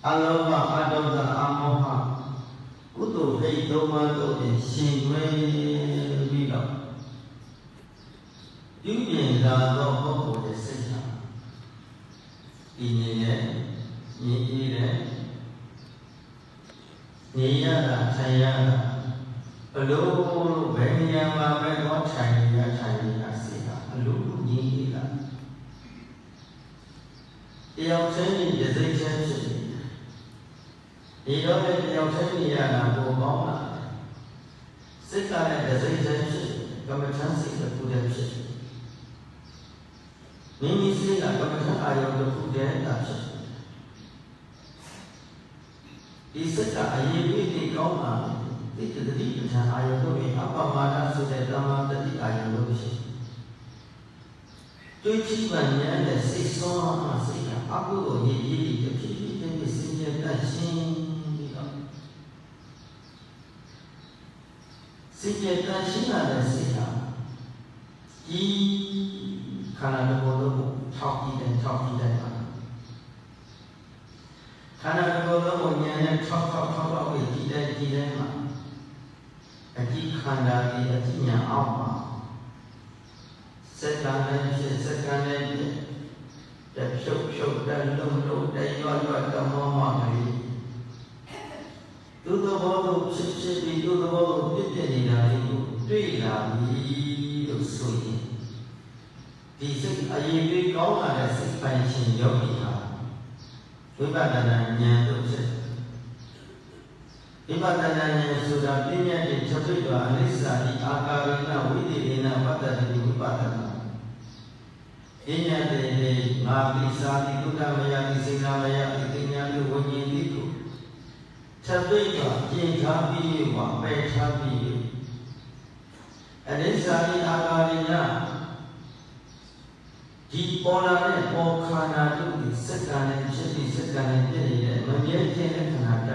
Aloha adoda amoha kutu hei doma dote shinwe vilo Yuyen la do hoko de sita Inye Niyire Niyara Chayara Alo Benyama Beno Chayya Chayya Sita Alo Niyira Yao Chayni Yazay Chayni Yao Chayni Yao Chayni Yana Bo Bauna Sita Yazay Chayni Kama Chansi the Buddha Mimi Sita Kama Chayo the Buddha Isaka Ayi Koma the Deep Ayodomi Apamana Sudama the Ayodoshi. Tuichiban the six on Sika Abu Yi the Piki can be seen that Sika Tashina the Sika He Canada Bodo talking and talking that Canada Bodo and talk with Dilemma. A deep Canada, a Tina Alma. Second, the show, the low, the Yama. Do the bottle, do the bottle, 3 sweet. These are a big all at 6 pints in Yoga. We got an idea. Ibadannya sudah punya di Jawa Anissa di Akarina Widina pada di Ibadan. Ini ada Mabisa di Kudamaya di Singamaya di Tinggal di Wonyi itu. Jawa Jintabi Wabetabi. Anissa di Akarina di Polare Okana itu sekarang jadi menjadi Kanada.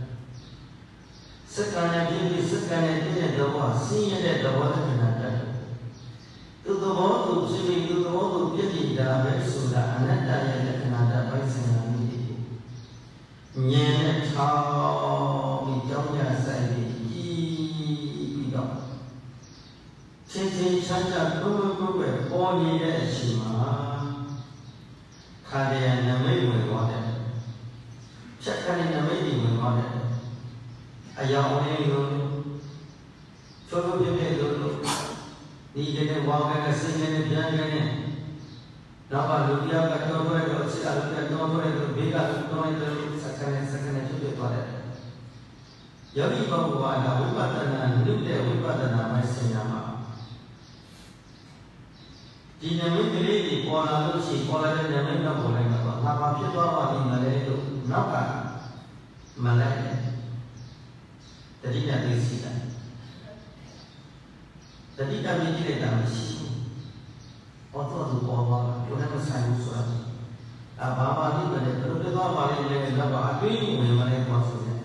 Sekarang ini doa, siapa doa Kanada. Itu doa tu sini itu doa tu jadi dah sudah anak yang Kanada pasang ini. Nyen tahu hidupnya saya ini hidup. Cincin saja kubu poni dah cuma. Kalian namai muda. Cakap namai muda. Ayah orang itu, coba dia dulu, ni jadi wang kan sini dia kan ni, nampak lupa kat orang itu, siapa kat orang itu, bela orang itu, sekarang cuba pada. Jadi bahawa ada wibatan, wibatan macam nama. Di nama ini pola tu si pola dia nama tak boleh apa. Apa siapa orang Malay itu, nampak Malay. Jadi nak berisikan. Jadi kami tidak dalam sini. Waktu itu bawa, orang bersama surat. Bapa ni mana? Terus kita balik lagi. Bapa ada ini mana maksudnya?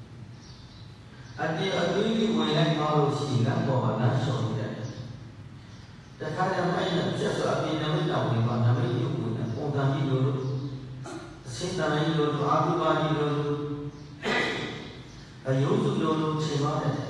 Ada ini mana kalau siang bawa nasi dia. Dekat yang lain, siapa yang nama tahu ni mana? Nama itu mana? Orang itu dulu, sinta ini dulu, abu bani dulu. Ayuh dulu cuma ada.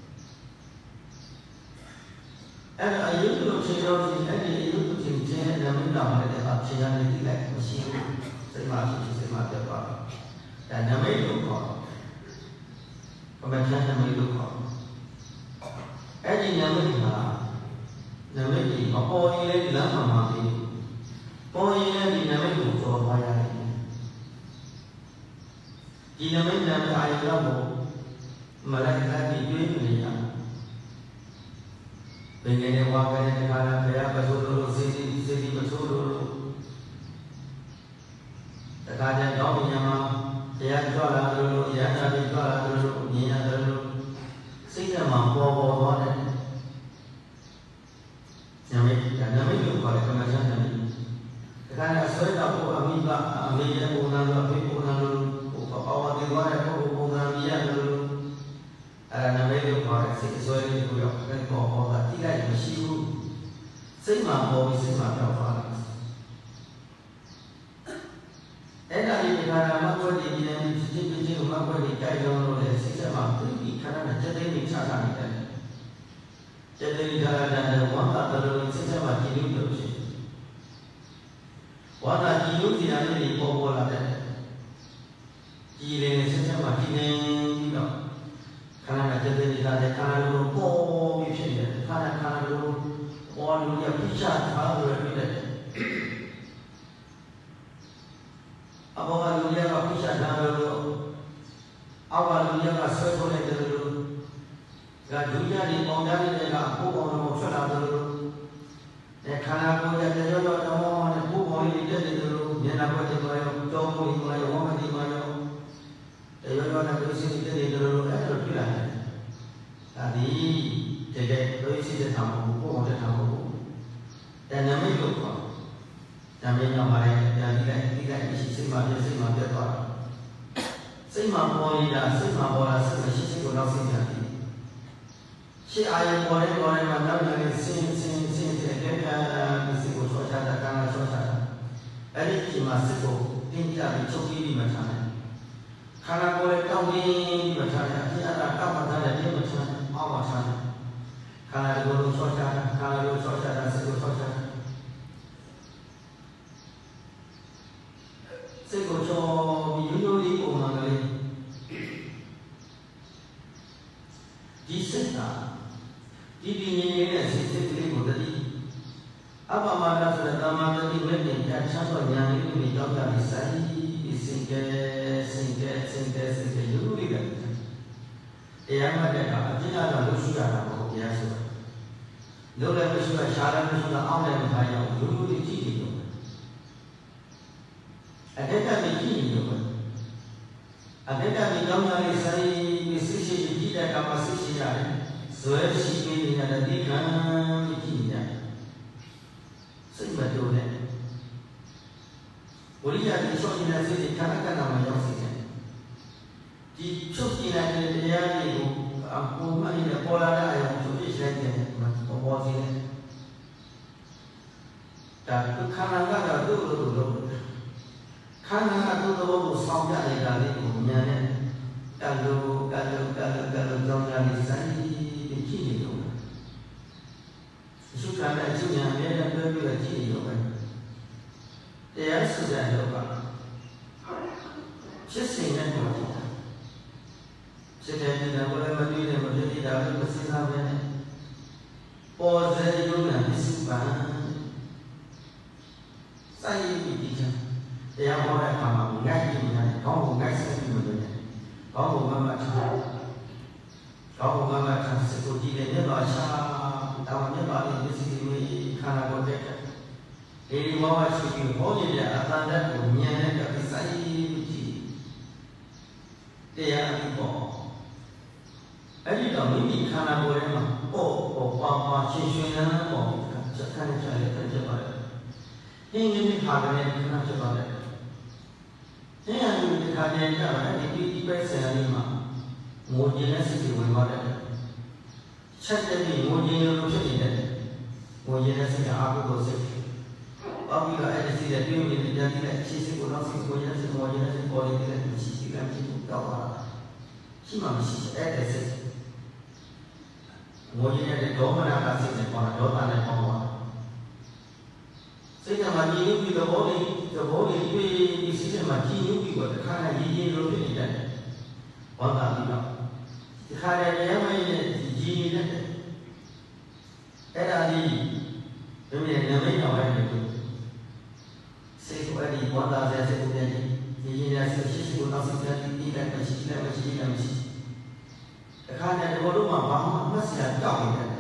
Ayuh dulu cuma ada. Ayuh dulu cuma nama nama ada. Cuma ada tidak mesti. Sema apa. Dan nama itu kau. Kemudian nama itu kau. Ada nama dia. Nama dia. Apa ini nama mati. Apa ini nama itu kau bayar. Di nama ayah kamu. Malaikat itu dia. Dengan wakil yang ada saya betul sini betul. Terkadang kau menyama saya jual dulu, saya nabi jual dulu, niat dulu. Sehingga mampu bawa Nama itu kalau macam ni. Terkadang saya tak boleh ambil punang dulu, bawa di luar punang dia dulu. Nama itu kalau sesuai itu kan bawa tidak mesti. Saya mampu, saya mampu. Enak ini kalau mắc quên thì chỉ mắc quên thì cái rồi để sẽ mà tự bị khả năng chất đấy mình trả lại đấy chất đấy là quán là từ rồi sẽ mà chỉ lưu được chứ quán là chỉ lưu thì là cái bộ là đấy chỉ lên sẽ mà chỉ lên đó khả năng chất đấy là để khả năng rồi bộ bị chuyện đấy khả năng rồi quán rồi bị trả tháo rồi bị đấy Apa dunia ka pisah dulu, awal dunia ka sesuatu dulu, ga dunia di pondari ni ka aku orang mau dulu, ni karena aku jadi jodoh kamu ni aku mau ini jadi dulu, ni nak buat itu ayo, jodoh itu ayo, orang itu ayo, jodoh nak berusaha jadi dulu, ada pilihan. Tadi jadi berusaha tamu, aku mau tamu, dan namanya lupa. Namanya orang yang tidak isi semua dia tahu. Semua boleh dah, semua boleh semua sisi guna sendiri. Si ayah boleh mana yang sin dia mesti guna suara kan suara. Ada cuma satu tinggal dicoki di macam. Karena boleh tahu ni macam ni ada apa macam dia macam apa macam. Karena guna suara, karena guna suara satu suara. Saya kocok video di rumah kali. Di sana, di dunia ini saya kiri bodari. Apa mana sudah tamat tadi mungkin kan contoh yang ini menjawab saya singkat dulu juga. Yang ada jika ada sudah ada biasa. Dulu sudah syarat sudah awal yang dulu di ada kami ini juga. Ada kami gambar saya sisi tidak kapasitas saya. Soal sisi ini ada di kami ini. Sebab itu ni. Boleh jadi soal ini sih kerana nama yang sih. Di soal ini dia itu aku mana dia pola ada yang soal ini saja macam apa sih. Dan kerana ada dulu. Karena itu tu sampai ada di dunia ni, kalau jangan disani begini tu, suka ada juga yang berbeda begini tu kan, dia sudah ada apa, sesuatu tu, sesuatu yang boleh menjadi dalam kesihatan ni, pose juga disubah, saya begini. Yang orang kamu ngaji ni, kamu ngaji ni, kamu macam seperti ni baca, tahunya balik di sini kerana konteks. Ini bawa segi boleh dia ada dunia ni tapi saya uji. Dia itu. Jadi dalam ini kerana boleh mah, apa sesuatu yang jangan cepat. Ini harga ni kerana cepat. Ini yang dikatakan adalah di persen lima, mungkin sih bermula. Jadi mungkin itu tidak, mungkin sih aku dosa. Apabila ada sih jadi mungkin tidak sih kurang sih mungkin sih boleh tidak sih kan itu tahu. Cuma sih ada sih. Mungkin ada dua mana sih sekolah dua mana kamu. Saya macam ini kita boleh di sini macam ini kita kerana ini dulu ni dah, orang tidak. Kerana dia macam ini dah, ada di, namanya orang itu. Saya di orang saya punya ini dah sesi orang sesi tidak masih. Kerana dia baru mampu masih ada kau ini.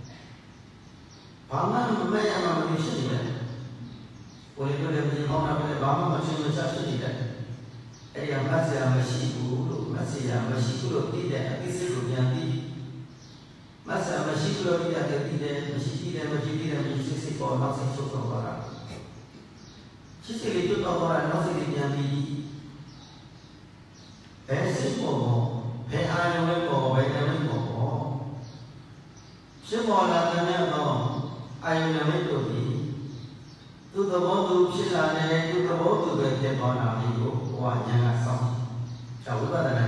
Paman memang manusia ni. Oleh kerana dia orang boleh bangun macam tidak. Yang masih tidak kisah yang masih tidak sisi orang masih cukup orang. Sisi itu orang masih yang sisi semua orang yang tu tu tu tu sila ni tu tu tu berjaya mana itu ဘောကဉာဏ်ကစောင့်ကြည့်ဒါဝိပဿနာဉာဏ်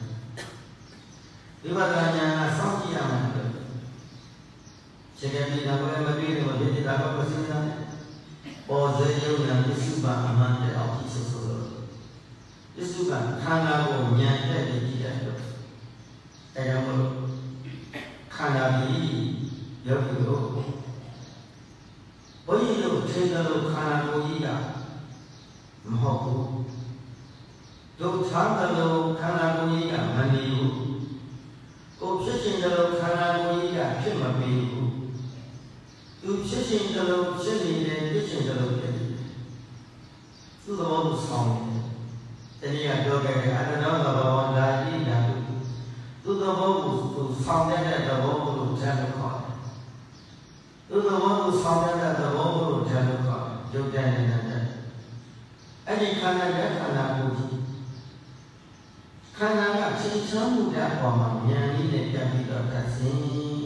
ဝိပဿနာဉာဏ်ကစောင့်ကြည့်ရမှာလို့ခြေကပြီးတော့လည်းမပြီးတော့ဒီတာကမစဉ်းစားနဲ့ပေါ်စေယုံနဲ့ပစ္စုပန်အမှန်တရားကိုသိဆိုလို့ပစ္စုပန်ခန္ဓာကိုဉာဏ်နဲ့ကြည့်တယ်လို့အဲဒါမို့ခန္ဓာကြီးယောဂီတို့ဘုန်းကြီးတို့ထင်တယ်လို့ခန္ဓာကိုယ်ကြီးကမဟုတ်ဘူးတို့ချမ်းတယ်လို့ခန္ဓာကိုယ်ကြီးကမနေဘူးကိုဖြစ်ခြင်းတယ်လို့ခန္ဓာကိုယ်ကြီးကဖြစ်မပြီးဘူးသူဖြစ်ခြင်းတယ်လို့ဖြစ်နေတယ်ဖြစ်ခြင်းတယ်လို့ဖြစ်နေတယ်သူ့သဘောကိုဆောင်တယ်တနည်းအားပြောခဲ့တဲ့အတ္တနောသဘောဓာတိဓာတုသူ့သဘောကိုသူဆောင်တဲ့သဘောကိုဓာတ်လို့ခေါ်တယ်သူ့သဘောကိုဆောင်တဲ့သဘောကိုဓာတ်လို့ခေါ်တယ်ရုပ်တည်းနေတဲ့အဲ့ဒီခန္ဓာရဲ့ခန္ဓာကိုယ်ကြီးခန္ဓာကချိန်ချမ်းမှုတဲ့အပေါ်မှာဉာဏ်လေးနဲ့ပြန်ပြီးတော့သက်စဉ်ကြည့်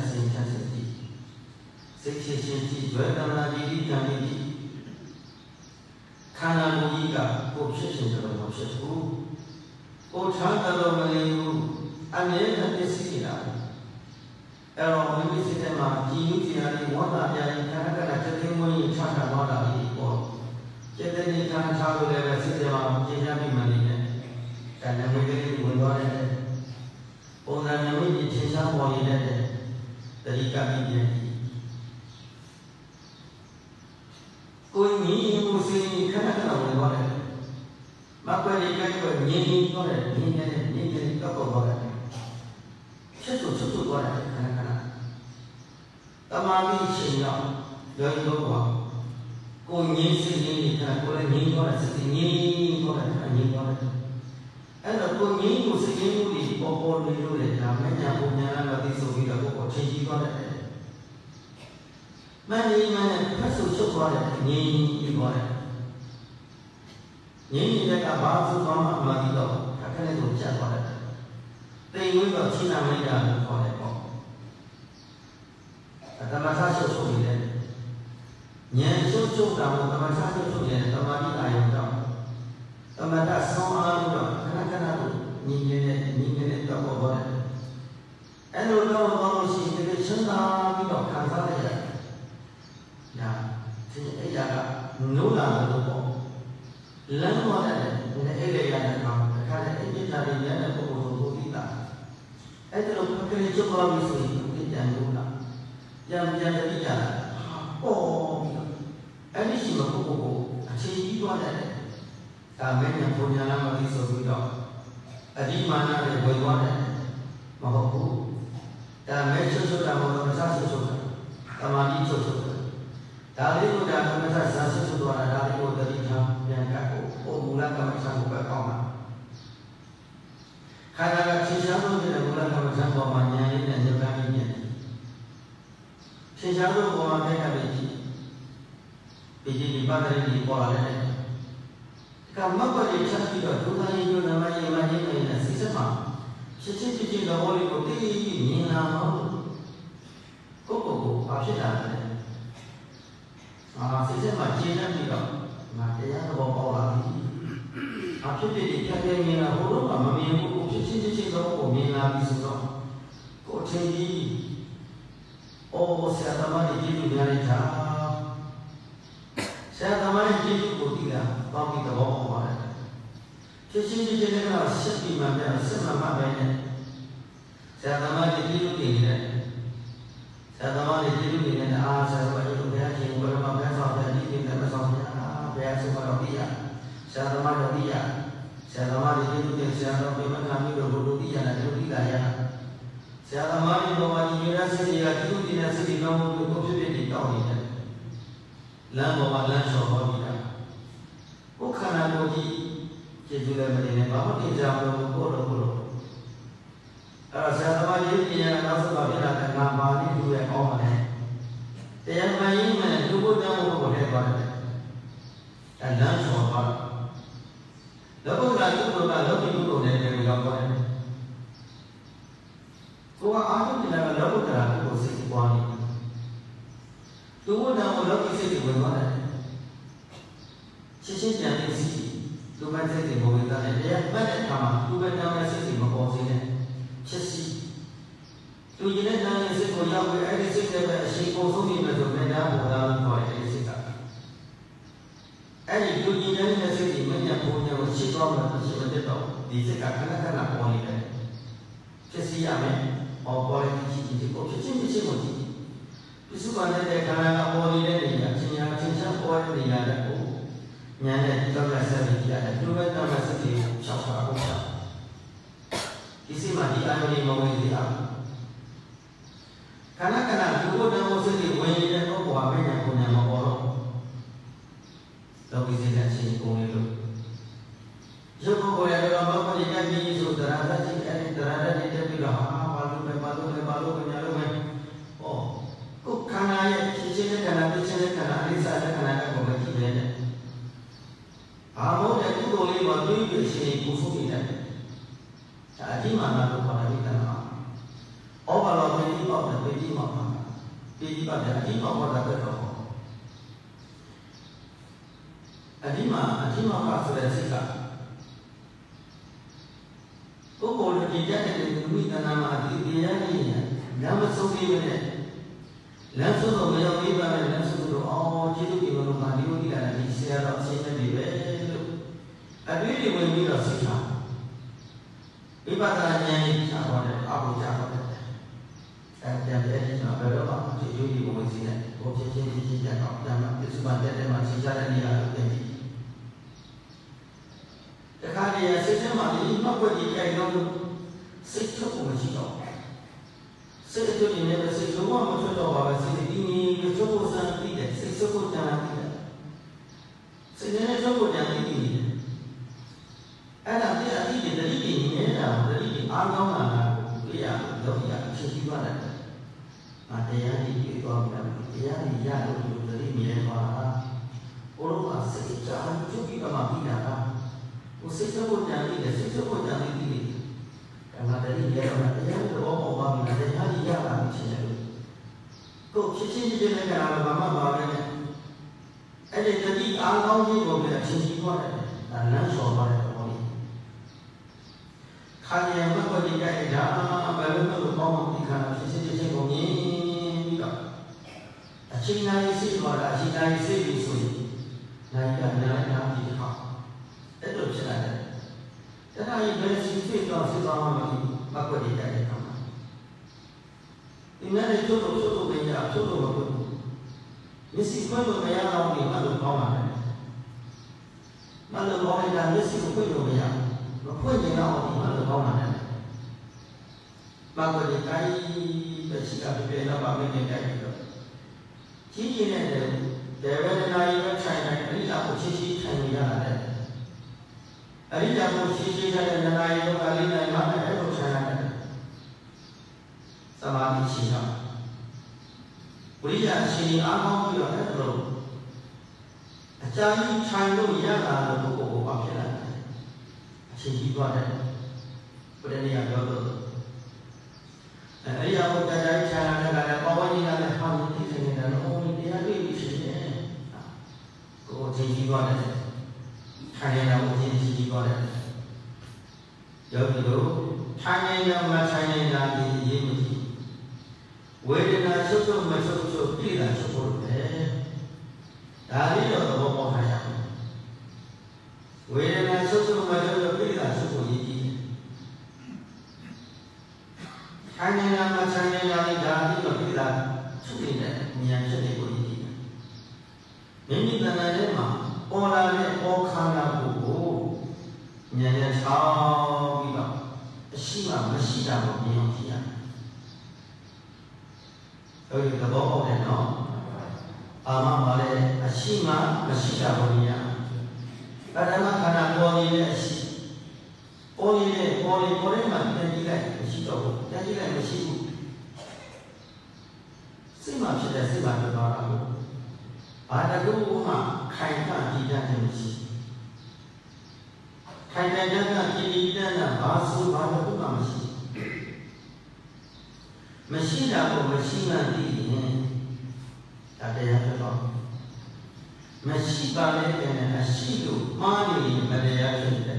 စိတ်ချင်းချင်းကြည့်ဝေဒနာကြည့်ဉာဏ်လေးကြည့်ခန္ဓာကိုယ်ကြီးကကိုယ်ဖြစ်ခြင်းတော်မဖြစ်ဘူးကိုယ်ချမ်းတော်မနေဘူးအမြဲတမ်းသိစိတာအဲ့တော့မိမိစိတ်ထဲမှာကြည်နူးကြည်ရည်ဝမ်းသာပြရင်ခန္ဓာကတည်းကမွေးရင်ချမ်းသာသွားတာလေးပေါ့ကျေတဲ့ဒီခံထားလို့လည်းစိတ်ထဲမှာကျဉ်းရပြီးမှနေတယ်။ဒါနဲ့မျိုးလေးဝင်သွားတယ်။ပုံစံမျိုးကြီးထင်ရှားပေါ်နေတဲ့တတိကမိပြန်ပြီ။ကိုယ်ညီမှုစိတ်ခဏခဏဝင်သွားတယ်။မကွယ်လေးကညီသွားတယ်ညီနေတော့ပေါ်သွားတယ်။ချက်သွားတယ်ခဏခဏ။တမာတိရှင်ရောက်ရောရောပေါ့ကိုငင်းစိတ်ငင်းနေတာကိုလည်းငင်းသွားတယ်စိတ်ငင်းသွားတယ်ငင်းသွားတယ်အဲ့တော့ကိုငင်းကိုစိတ်ငင်းမှုတွေပေါ်နေလို့လေဒါမညာပုံညာလာသိဆိုပြီးတော့ကိုချိန်ကြည့်သွားတယ်မနေမနဲ့ဖတ်ဆိုချုပ်သွားတယ်ငင်းပြီးသွားတယ်ငင်းနေတဲ့ကဘာဆိုသွားမှမသိတော့အခက်နဲ့ကိုကျသွားတယ်တိမ်ဝိတော့ချိနာမိတာလို့ခေါ်တယ်ပေါ့အတမသာချုပ်နေတယ်ဉာဏ်ချုပ်တာကိုတမန်စားချုပ်ရဲ့တမာတိအာယုံတော့တမန်တဆောင်းအားလို့ခဏခဏလို့ညီနေတဲ့တော့ပေါ်တယ်အဲ့လိုတော့ဘာလို့ရှိတယ်လဲစဉ်းစားပြီးတော့ခံစားရတယ်ဒါဒီအဲ့ရကနိုးလာလို့ပေါ့လမ်းပေါ်တယ်အဲ့လေရတဲ့ကောင်အခါနဲ့အပြစ်တာတွေနဲ့ပုံပုံကိုပြီးတာအဲ့ဒါလို့ခရီးချုပ်သွားပြီဆိုရင်ဒီကြံလို့လားပြန်တတိယပေါ်အဲ့ဒီရှိမပုဂ္ဂိုလ်ကိုအခြေကြီးသွားတယ်ဒါမင်းညာပုံညာလာမသိဆိုပြီးတော့အဒီမာနတွေဝင်သွားတယ်မဟုတ်ဘူးဒါမဲချုပ်တာမဟုတ်ဘူးမစားချုပ်တာတမာတိချုပ်တာဒါလေးကိုဒါကမစားစားချုပ်သွားတာဒါလေးကိုတတိထားပြန်ကပ်ကိုပုံမူလကမ္မဆံကိုပဲကောင်းတာခန္ဓာကသင်္ချာလို့တဲ့မူလကမ္မဆံပေါ်မှာဉာဏ်လေးနဲ့ဉာဏ်ပန်းကြီးနဲ့သင်္ချာလို့ပေါ်မှာခိုင်းတာပဲကြည့်ဒီပါဒရီပေါ်လာတယ်ကမ္မပရိစ္ဆေပြီးတော့ဒုက္ခရေးညနမရေးမရေးနေတဲ့စိတ်မှာဖြစ်တဲ့ဘောလေးကိုတည်မြင်လာတော့ကိုဘာဖြစ်တာလဲစိတ်မှာကျဉ်းနေပြီးတော့ငါတရားတော်ပေါ်လာပြီအဖြစ်ဖြစ်ဒီပြန်မြင်လာဟိုတော့မမြင်ဘူးကိုဖြစ်တော့ကိုမြင်လာပြီဆိုတော့ကိုထင်ကြီးဆရာသမားကြီးပြုများနေတာဆရာသမားကြီးကိုတည်တာပေါင်းပြီးတော့ပေါ်ပါတယ်ဖြစ်ချင်းနဲ့တော့ဆက်ပြီးမှပြန်ဆက်မှပဲနဲ့ဆရာသမားကြီးပြုနေတယ်ဆရာသမားကြီးပြုနေတဲ့အားဆရာသမားကြီးတို့ဘုရားရှင်ဘုရားမှာဘုရားဆောင်တဲ့ဒီကိစ္စမဆောင်ရဘုရားဆုံးမတော်ပြရဆရာသမားတော်ပြရဆရာသမားကြီးပြုတဲ့ဆရာတော်ပြမခံပြီးတော့ဘုရားပြရတယ်လူပြရဆရာသမားကြီးတော်မှာညီရစေရပြုနေတဲ့စိတ်တော်ကိုဖြစ်ဖြစ်တောင်းနေတယ်လမ်းပေါ်မှာလမ်းလျှော်ဟောပြီးတာဘုခန္ဓာကိုယ်ကြီးကျေကျူးလည်းမနေနဲ့ဘာမှတင်ကြမလို့ကိုယ်တော့အဲ့တော့ဆရာသမားကြီးပြင်ရနောက်ဆုံးပါပြလာတဲ့ငါပါဠိလူရဲ့အောင်းပါတယ်တရားမှန်ရင်နဲ့လူဘုရားဘုကိုလည်းပါတယ်အဲ့လမ်းလျှော်ပါလောကုတ္တရာကုသိုလ်ကလောကီကုသိုလ်နဲ့လည်းရောက်သွားတယ်ကိုကအာထုတင်တာကလောကုတ္တရာကုသိုလ်စိတ်ပွားနေသူဝတ္တံကိုလောကီစိတ်တွေဝင်သွားတယ်ချင်းချင်းပြန်သိစီသူမစိတ်တွေဘဝသားနဲ့တရားမှတ်တဲ့အခါမှာသူပဲတောင်းတဲ့စိတ်တွေမပေါ်စေနဲ့ချက်စီသူရင်တဲ့တောင်းတဲ့စိတ်ကိုရောက်ပြီးအဲ့ဒီစိတ်တွေပဲအရှိပုံဆုံးနေမယ်ဆိုမေတ္တာဘုရားလို့ခေါ်တဲ့စိတ်ကအဲ့ဒီသူရင်တဲ့စိတ်တွေမညံ့ပုံညံ့ကိုရှိသွားမှမရှိမတတ်တော့ဒီစိတ်ကခဏခဏပေါ်နေတယ်ချက်စီရမယ်။ပေါ်ပေါ်လေးကြည့်ကြည့်ကိုဖြစ်ချင်းဖြစ်ကိုကြည့်ပြစုပါတဲ့ခန္ဓာကပေါ်နေတဲ့နေရာချင်းချင်းချင်းချင်းပေါ်တဲ့နေရာကိုဉာဏ်နဲ့တောင်းရဆက်ပြီးရတယ်သူပဲတောင်းရဆက်ပြီးရှောက်တာဟုတ်တာဒီစိမှာဒီအာရုံတွေမဝင်သေးအောင်ခဏခဏဒီဘုဒ္ဓမိုးစိတ်တွေဝင်နေတဲ့တော့ဘဝပဲညာကိုညာမပေါ်တော့လောကီစိတ်တဲ့အချင်းကိုဝင်လို့ရုပ်ကိုယ်ရတော့ဘာဖြစ်နေကြပြီဆိုတရားသတိအဲ့ဒီတရားသတိတက်ပြီးတော့ဘာလို့ညာလို့ဩကိုခန္ဓာရဲ့ဖြစ်ခြင်းနဲ့ခန္ဓာဖြစ်ခြင်းနဲ့ခန္ဓာအနိစ္စနဲ့ခန္ဓာကိုပဲကြည့်နေတယ်အာမောတဲ့ကုသိုလ်လေးမှာတွေးပြီးရှင်ကိုဆုံးနေတယ်ဒါအတိမာနလို့ခေါ်တဲ့ကံမှာဩဘာလို့ဒီပေါ့တဲ့ဒီမှာဒီပေါ့တဲ့အတိမှာပေါ်တာတော့အတိမှာကဆိုတဲ့စိတ်ကပုဂ္ဂိုလ်ဒီကြတဲ့ဝိသနာမှာဒီတရားကြီးညာမဆုံးသေးဘူးနဲ့လမ်းဆုံးတော့မရောက်သေးပါနဲ့လမ်းဆုံးတော့အော်ကျေးဇူးတင်လို့ပါဒီလိုဒီကနေ့ဆရာတော်အရှင်းနေပြီပဲလို့အတွေ့အကြုံဝင်ပြီးတော့သိတာဝိပဿနာဉာဏ်ကြီးချသွားတယ်အဘုရားတော့တယ်ပြန်ပြန်ဒီမှာဘယ်တော့မှဒီယောဂီဘုံဝင်စီနဲ့ဘုဖြစ်ချင်းချင်းကြတော့ပြန်မှပြစုံတဲ့တဲ့မှာရှင်းချတဲ့နေရာကိုပြန်ကြည့်တခါတည်းစိတ်ထဲမှာဒီမှတ်ွက်ကြီးကြိုက်တော့စိတ်ထုတ်ဖို့မရှိတော့စိတ်ထုတ်နေတယ်စိတ်လုံးဝမထွက်တော့ပါပဲစိတ်ဒီနေ့ချုပ်ဖို့စမ်းပြီးတယ်စိတ်ချုပ်ဖို့ကြံပြီးတယ်စိတ်နဲ့ချုပ်ဖို့ကြံပြီးတယ်အဲ့ဒါဒီအတိတွေတတိတွေနေတာတတိတွေအားကောင်းလာတာကိုရတော့ရအဖြစ်ပြီးသွားတယ်။တရားကြီးပြေသွားပြီလားတရားကြီးရလို့ဒီတတိမြဲသွားတာဘုရားကစိတ်ကြမ်းချုပ်ပြီးမှပြီးတာကိုစိတ်ချုပ်ဖို့ကြံပြီးတယ်စိတ်ချုပ်ဖို့ကြံပြီးတယ်ကမ္ဘာတတိမြဲတော့တရားတော့ဘောပါပြီတရားကြီးရလာပြီချင်းတယ်ကိုဖြစ်ချင်းချင်းနဲ့ကဘာမှမပါပဲအဲ့ဒီတတိအားကောင်းခြင်းကိုပဲအဖြစ်ပြီးသွားတယ်ဒါလမ်းလျှော်သွားတယ်ခါရံမကွက်ကြိုက်တာဘယ်လိုလုပ်ကောင်းမှဒီခါဖြစ်ချင်းချင်းကိုမြင်ပြီးတော့အချိန်တိုင်းစိတ်ပေါ်တာအချိန်တိုင်းစိတ်ပြီးဆိုရင်နိုင်ကနိုင်တာဒီခါအဲ့လိုဖြစ်လာတယ်တခါရင်ဘယ်စီစိတ်တော့စိတ်သွားမှမသိမကွက်ကြိုက်တဲ့ခါမှာဒီနေ့လည်းချို့လို့ပဲညာချို့လို့မဟုတ်ဘူးမျက်စိခွဲလို့မရတော့ဘူးမလို့ကောင်းပါတယ်မလို့ကောင်းလိုက်တာမျက်စိကိုခွဲလို့မရမဖွင့်နေတော့ဒီမှာလောကောင်းလာတယ်။ဘာလို့ဒီတိုင်းပဲရှိတာပြည့်တော့ဗာမင်းနေတိုင်းတော့ကြီးကြီးနဲ့တယ်ဝေဒနာကြီးပဲခြိုင်တိုင်းအရိယာကိုရှိရှိထိုင်နေရတာလေ။အရိယာကိုရှိရှိထိုင်တဲ့နာရီတော့အလေးနိုင်မှလည်းအဲ့လိုခြိုင်ရတယ်။သမာဓိရှိတော့ဝိရိယရှိအားကောင်းပြီးတော့အဲ့လိုအကြာကြီးခြိုင်လို့ရတာလို့ကိုယ်ကိုပါဖြစ်လာတယ်။ချင်းကြီးသွားတယ်ဘုရားနေရာပြောတော့အဲ့ဒီအဘုရားကြီးခြားလာတဲ့ကလည်းပေါ်ဝင်နေတာလည်းဟောင်းနေသိနေတယ်လို့တရားတွေ့ပြီးရှိတယ်ကိုယ်ချင်းကြီးသွားတယ်ထိုင်နေတာကိုချင်းကြီးသွားတယ်ယောဂီတို့ထိုင်နေတာမှထိုင်နေတာဒီအရေးမကြီးဝေဒနာဆုပ်ဆုပ်မဆုပ်ဆုပ်ပြည်တာဆုပ်ဖို့ပဲဒါလေးတော့သဘောပေါက်ထားရမယ်ဝေဒနာဆုပ်ဆုပ်မဆုပ်ဆုပ်ပြည်တာဆုပ်ဖို့ရည်ကြီးတယ်ထိုင်နေတာမှထိုင်နေတာလေးဒါလေးတော့ပြည်တာဆုပ်နေတဲ့ဉာဏ်ချက်တွေကိုရည်ကြီးတယ်မိမိတဏ္ဍာထဲမှာပေါ်လာတဲ့ပေါ်ခန္ဓာကိုဉာဏ်နဲ့ချောင်းပြီးတော့အရှိမှမရှိတာကိုမြင်အောင်ကြည့်ရတယ်အဲ့ဒီသဘောပေါက်တယ်နော်အာမပါလေအရှိမှမရှိတာကိုမြင်ရပထမခန္ဓာပေါ်နေတဲ့အရှိပေါ်နေတဲ့ပေါ်နေမှာပြန်ကြည့်လိုက်မရှိတော့ဘူးပြန်ကြည့်လိုက်မရှိဘူးစိတ်မှဖြစ်တဲ့စိတ်မှပြောတာကိုဘာတကူမှခိုင်ခံကြည့်တတ်တယ်မရှိခိုင်တဲ့ကကြည်တတ်တာဘာဆိုဘာတကူမှမရှိတာကိုမရှိမှသိရင်ဒါတရားဖြစ်တော့မမရှိပါနဲ့အရှိလို့မှားနေရင်မတရားဖြစ်တယ်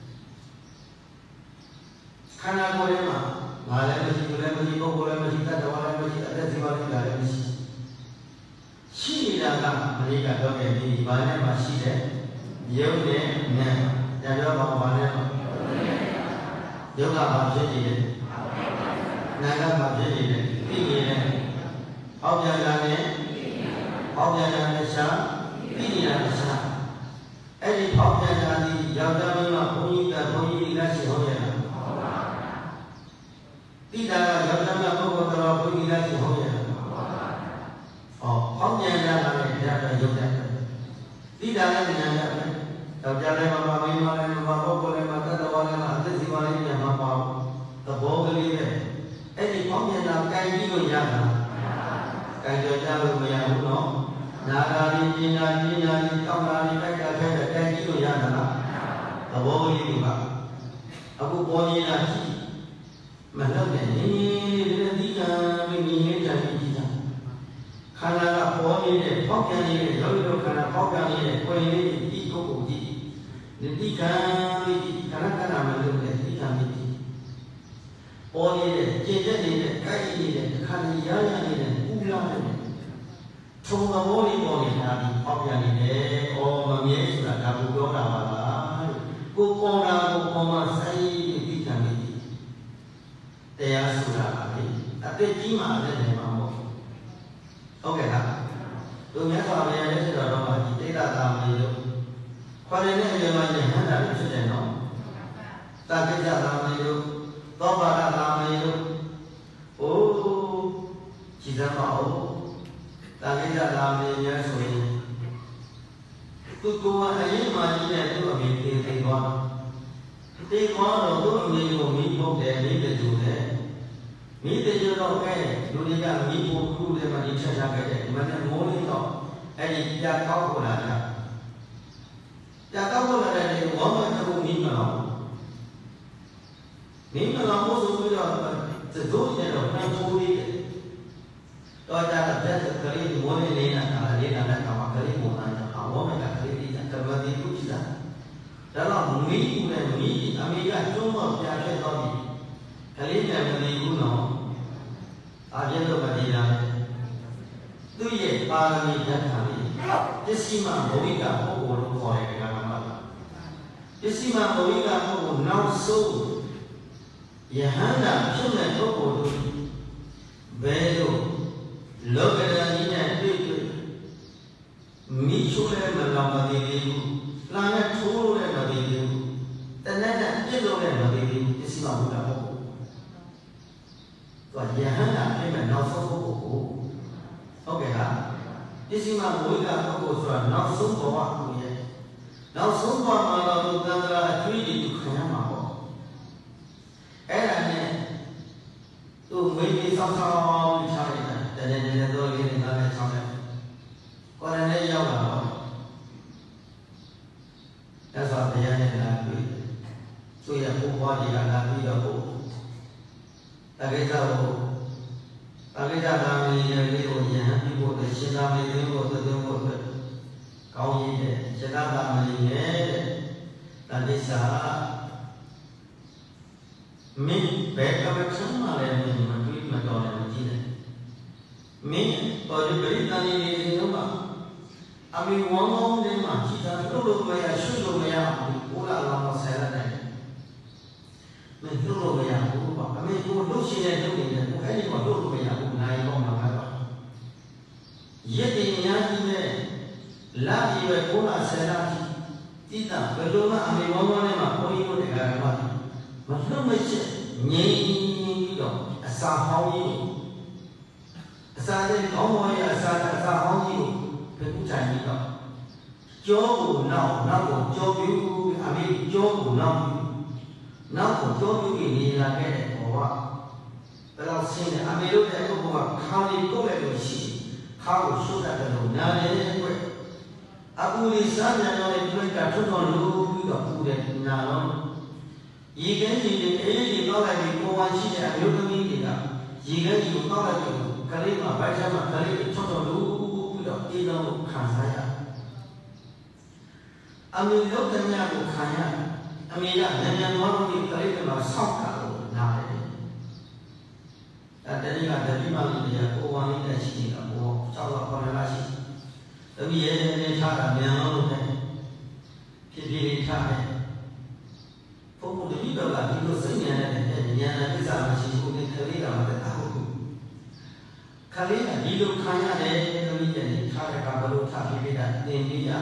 ခန္ဓာကိုယ်ထဲမှာငါလည်းမရှိဘူးလည်းမရှိပုဂ္ဂိုလ်လည်းမရှိတတ္တဝါလည်းမရှိအသက်ဇီဝလည်းမရှိရှိနေတာကမလေးကတော့ခဲ့ပြီးဘာနဲ့မှရှိတယ်ယုတ်နဲ့နာမ်တရားပြောပါဘာနဲ့မှယုတ်ကဘာဖြစ်နေလဲနာမ်ကဘာဖြစ်နေလဲသိနေတယ်ဟောပြန်တာနဲ့ဟောပြန်တာနဲ့ရှာသိနေတာနဲ့ရှာအဲ့ဒီဟောပြန်တာဒီယောက်ျားမင်းကဘုန်းကြီးကဘုန်းကြီးကရှိဟောရတာတိတာကယောက်ျားမပုဂ္ဂိုလ်တော်ဘုန်းကြီးကရှိဟောရတာဟောပြန်တာကလည်းတရားတော်ရုပ်တယ်တိတာလည်းဉာဏ်ရတယ်ယောက်ျားလည်းမပါမင်းမလည်းမပါပုဂ္ဂိုလ်လည်းမတတ်တော်လည်းမအသက်စီပါလည်းမပါဘူးသဘောကလေးပဲအဲ့ဒီဟောပြန်တာကြိုင်ပြီးလို့ရတာကြိုင်ကြောကြလို့မရဘူးနော်နာဂာရီပညာပညာရီတောင်းတာရီတိုက်တာခဲတဲ့ကြိုင်ပြီးလို့ရတာလားသဘောကလေးကအခုပေါ်နေတာရှိမလုပ်နဲ့နေနေဒီကံမင်းနေကြတယ်ဒီကခန္ဓာကပေါ်နေတဲ့ပေါက်ပြန်နေတဲ့ယောဂီတို့ခန္ဓာပေါက်ပြန်နေတဲ့ကိုယ်ရင်းဒီကိုယ်ကိုကြည့်ဒီကံဒီခန္ဓာကဏ္ဍမလုပ်နဲ့ဒီကံဒီပေါ်နေတဲ့ကျင့်တဲ့နေတဲ့ကိုယ်နေတဲ့ခန္ဓာရရနေတဲ့ဥပလာတဲ့ထုံသဘောလေးပေါ်နေတာဒီပေါက်ပြန်နေတယ်။အော်မမြဲဆိုတာဒါကိုပြောတာပါလား။ကိုပေါ်တာကိုပေါ်မှာစိုက်ဒီကံဒီတရားဆိုတာကလေအသက်ကြီးမှလည်းနေမှာမဟုတ်ဘူး။ဟုတ်ကဲ့လား။သူမြတ်စွာဘုရားရဲ့ဆိုတော့ဒီတိဋ္ဌသာမဏေတို့ခေါ်တဲ့အရွယ်မှာယဟန္တာဖြစ်တယ်နော်။တာကိစ္စသာမဏေတို့သောဘာဒသာမဏေတို့အိုးကြည်စမ်းပါဦး။တာကိစ္စသာမဏေများဆိုရင်သူကိုယ်အရင်မှကြီးတဲ့သူ့အမိတေသေးသွားတေသွားတော့သူ့အမိကိုမိဖို့တယ်မိတဲ့သူနဲ့မိတဲ့ကျတော့ကဲလူတွေကမိဖို့ခုတည်းမှဒီချက်ချခဲ့တယ်ဒီမှာနဲ့မိုးလေးတော့အဲ့ဒီပြတ်ကောက်ပေါ်လာတာပြတ်ကောက်ပေါ်လာတဲ့ဝမ်းမတကူမိမလို့မိမလို့မို့ဆိုပြီးတော့သဒုရဲ့တော့နှံချိုးလေးတော့ကြတော့ပြတ်ကလေးမိုးလေးလေးနာလေးနာတဲ့ကောင်ကလေးမိုးနာအဝမ်းမကလေးလေးကတမတိခုကြည့်တာဒါတော့မိကူနဲ့မိအမေကကျွန်းတော့ပြတ်ခဲ့တော့ပြီကလေးနဲ့မနေဘူးနော်အာပြည့်တော့မတည်တာသူ့ရဲ့ပါရမီဓာတ်ဟာလေးပစ္စည်းမဘဝိကပုဂ္ဂိုလ်လို့ခေါ်တယ်ကမှတ်ပါပစ္စည်းမဘဝိကပုဂ္ဂိုလ်နောက်ဆုံးယဟန္တာဖြစ်တဲ့ပုဂ္ဂိုလ်တို့ဘယ်လိုလောကဓာတ်ကြီးနဲ့တွေ့မိချိုးလည်းမလောင်မတည်သေးဘူးလာနဲ့ထိုးလည်းမတည်သေးဘူးတဏှတ်နဲ့ပြည့်စုံလည်းမတည်သေးဘူးပစ္စည်းမဘဝိကပုဂ္ဂိုလ်ယဟန္တာဖြစ်မဲ့နောက်ဆုံးပုဂ္ဂိုလ်ကိုဟုတ်ကဲ့လားပစ္စည်းမဘဝိကပုဂ္ဂိုလ်ဆိုတာနောက်ဆုံးဘဝကိုရဲ့နောက်ဆုံးဘဝမှာတော့သူသံဃာအကျွေးတွေခံရမှာပေါ့အဲ့ဒါနဲ့သူငွေကြီးဆောင်းဆောင်းချလိုက်တာတည်းတော့လေးနဲ့ငါလည်းချောင်းတယ်ကိုယ်နဲ့ရောက်လာတော့ဒါဆိုဘုရားနဲ့လာတွေ့သူရဲ့ဘုရားကြီးကလာပြီးတော့တကိစ္စကိုတကိစ္စသာမဏေရဲ့လေးကိုယဟန်ပြုဖို့တဲ့ရှင်သာမဏေသိဖို့သတိဖို့အတွက်ကောင်းကြီးတဲ့ရှင်သာမဏေရဲ့တကိစ္စမင်းဘယ်ကမှချမ်းသာတယ်မင်းမတွေ့မတော်တယ်မကြည့်နဲ့မင်းတော်ဒီပရိသတ်လေးတွေတော့အမေဝမ်းကောင်းတဲ့မှာကြည်သာလို့မရရွှေ့လို့မရဘူးဘုရားလောင်းဆဲရတယ်မင်းတို့လို့မရဘူးပေါ့အမေကိုလှုပ်ရှင်တဲ့လုပ်နေတယ်ကိုအဲ့ဒီမှာလှုပ်လို့မရဘူးနိုင်တော့မှာပါရက်တင်များကြီးနဲ့လာပြီးပဲဘုရားဆဲတာတိတာဘယ်လိုမှအမေဝမ်းကောင်းတဲ့မှာဘုန်းကြီးတို့တွေကမလှုပ်မချင်ငြိမ်ပြီးတော့အစာဟောင်းကြီးအစာတဲ့ကောင်းပေါ်ရဲ့အစာဟောင်းကြီးကိုဘယ်ခုတိုင်ပြီးတော့ကြောကိုနောက်ကိုကြောပြူအမေကြောကိုနောက်ကိုကြောပြူပြီးနေလာခဲ့တဲ့ဘောကဘယ်တော့ဆင်းလဲအမေတို့ရဲ့ဘုရားခါလေးကိုလည်းလို့ရှိခါကိုရှုပ်တတ်တယ်လို့နားလေကွအခုလေးစားပြန်တော့လေတွေ့တာထွတ်တော်လို့ပြီးတော့ပူတယ်နာတော့ရေခဲကြီးတွေအေးကြီးတော့လိုက်ပြီးကိုယ်ဝါရှိတဲ့အမျိုးသမီးတွေကရေခဲကြီးကိုတော့လိုက်ပြီးကလေးမှာဗိုက်ထဲမှာကလေးတွေထွတ်တော်လို့ပြီးတော့အေးတော့ခံစားရအမေတို့ကမြတ်ကိုခံရအမေကဉာဏ်ဉာဏ်တော်ကိုကလေးကမှဆောက်တာလို့နားတယ်တတိယတတိမလေးတွေကကိုယ်ဝါလေးနဲ့ရှိနေတာဘောကျောက်တော့ခေါ်လာရှိတပည့်ရဲ့နေထားတာမြန်လို့ပဲဖြစ်ဖြစ်လေးထားတယ်ဘုံဘုံတတိတော်ကဒီလိုစိတ်ဉာဏ်နဲ့ဉာဏ်နဲ့ကိစ္စမရှိဘူးဒီကလေးကမှတတ်ဟုတ်ခလေးကဒီလိုခံရတယ်တပည့်ရဲ့နေထားတဲ့ကဘလို့ထားပြီးတာသင်ပြီးရ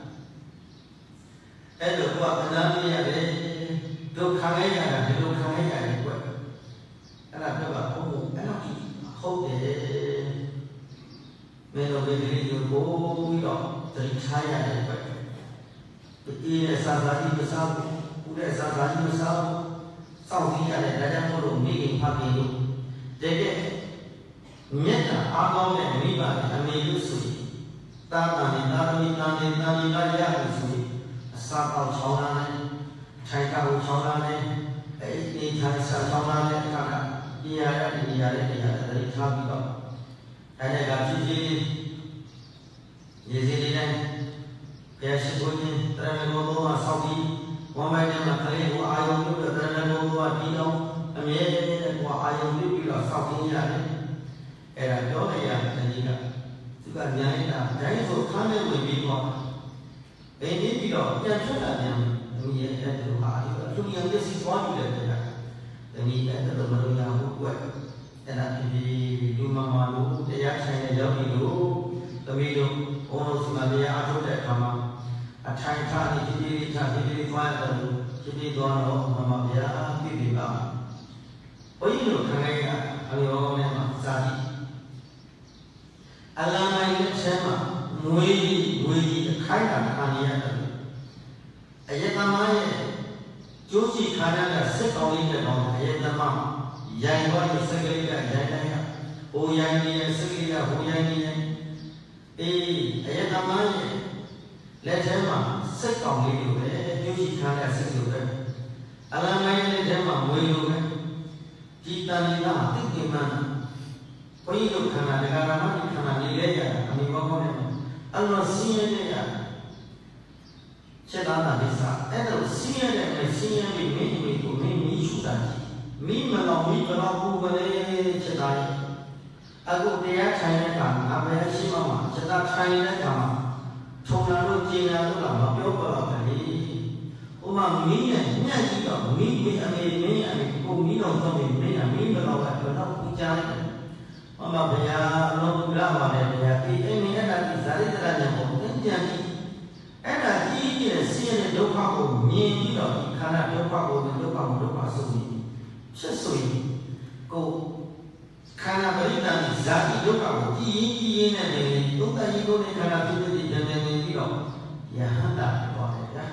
အဲ့လိုကခဏလေးရတယ်ဒုက္ခလေးရတာဒီလိုခံရရတယ်ကွအဲ့ဒါတော့ဘုံဘုံအဲ့လိုဟုတ်တယ်မင်းတို့ဒီလေးကိုပို့ပြီးတော့တတိထားရတယ်ကွဒီရဲ့စာစာကြီးမစားဘူးဦးရဲ့စာစာကြီးမစားဘူးစောင့်ကြည့်ရတယ်ဒါကြောင့်မို့လို့မိခင်ဖခင်တို့တကယ်မြတ်တာအားကောင်းတဲ့မိဘနဲ့အမေလို့ဆိုရင်တာတာနဲ့တာသမီးတာနဲ့တာမီကရပြီဆိုရင်အစာပေါက်ချောင်းလာတယ်ထိုင်ကောက်ချောင်းလာတယ်အဲ့ဒီထိုင်စာချောင်းလာတဲ့အခါကဒီရတဲ့တတိထားပြီးတော့အဲ့ဒါကဖြစ်ဖြစ်ရေစီလေးနဲ့ဘယ်ရှိကိုင်းတရဏဂုံတော်ဆောက်ပြီးဝမ်းပိုင်းနဲ့ခလေးကိုအာယုံပြုတဲ့တရဏဂုံတော်ဒီတော့အမြဲတမ်းကိုအာယုံပြုပြီးတော့ဆောက်ပြီးရတယ်အဲ့ဒါတော့ရတဲ့ကြီးကသူကညာနေတာဒိုင်းဆိုခမ်းနဲ့ဝင်ပြီးတော့ဘယ်နည်းပြီးတော့ပြန်ထွက်လာပြန်လူရဲ့အဲ့ဒါဟာဒီလူရံပစ္စည်းသွားပြီးတယ်တဲ့တနည်းအဲ့ဒါတော့မလို့ရဘူးကွအဲ့ဒါဖြစ်ပြီးလူမမာလို့တရားဆိုင်တဲ့ယောဂီတို့သမီးတို့ဘုန်းတော်စီမတရားအထုတ်တဲ့အခါမှာအထိုင်ထားနေဖြစ်ပြီးထားဖြစ်ပြီးသွားတယ်ဖြစ်ပြီးသွားတော့မမဗျာပြည့်ပြီပါဘုန်းကြီးတို့ခံရတဲ့အလျောင်းနဲ့မှာစာကြည့်အလံမိုင်းနဲ့ဆမ်းမှာငွေကြီးအခိုင်အမာခံရရတယ်အယတမရဲ့ကျိုးစီခါရတဲ့စစ်ကောင်းလေးတဲ့ကောင်အယတမရိုင်သွားပြီးစက်ကလေးကရိုင်တိုင်းကဟိုရိုင်နေစက်ကလေးကဟိုရိုင်နေအေးအယတမရဲ့လက်ထဲမှာစက်ကောင်လေးလိုပဲကျိုးစီခါရတဲ့စက်လိုပဲအလံမိုင်းလက်ထဲမှာငွေလိုပဲဒီတန်လေးကသိကိမှန်ဘုန်းကြီးတို့ခန္ဓာတရားဓမ္မဒီခန္ဓာလေးလဲရတာအမိဘောကောင်းတယ်အဲ့လိုစီးရဲနေရစေတနာဒိသအဲ့လိုစီးရဲတဲ့စီးရဲပြီးမိမိကိုမိမိရှုတာမိမလောင်မိဘလောက်ဘူးပဲစေတနာအခုတရားထိုင်တဲ့အခါအမေရှိမှမှာစေတနာထိုင်တဲ့အခါမှာထုံလာလို့ကျင်လာလို့ကမပြောပါတော့ဘူးဥမာမင်းရဲ့ညံ့ကြီးတော့မိမိအမေမင်းအမေကိုမိတော်တော့မင်းအမေဘလောက်ကတော့ပူကြတယ်မမဗျာအလုံးစုံလာပါတယ်ဗျာဒီအိမ်နဲ့အဲ့ဒါဒီဇာတိတရညာကိုသင်ပြန်ပြီးအဲ့ဒါကြီးရဲ့ဆင်းရဲဒုက္ခကိုမြင်ပြီးတော့ခန္ဓာဒုက္ခကိုဒုက္ခဆိုပြီးချက်ဆိုရင်ကိုခန္ဓာပရိသတ်ဇာတိဒုက္ခကိုကြည်ရင်နဲ့နေဒုက္ခကြီးကိုခန္ဓာဖြစ်ဖြစ်ဉာဏ်နဲ့နေပြီးတော့ယဟန္တာပြောတယ်ဗျာ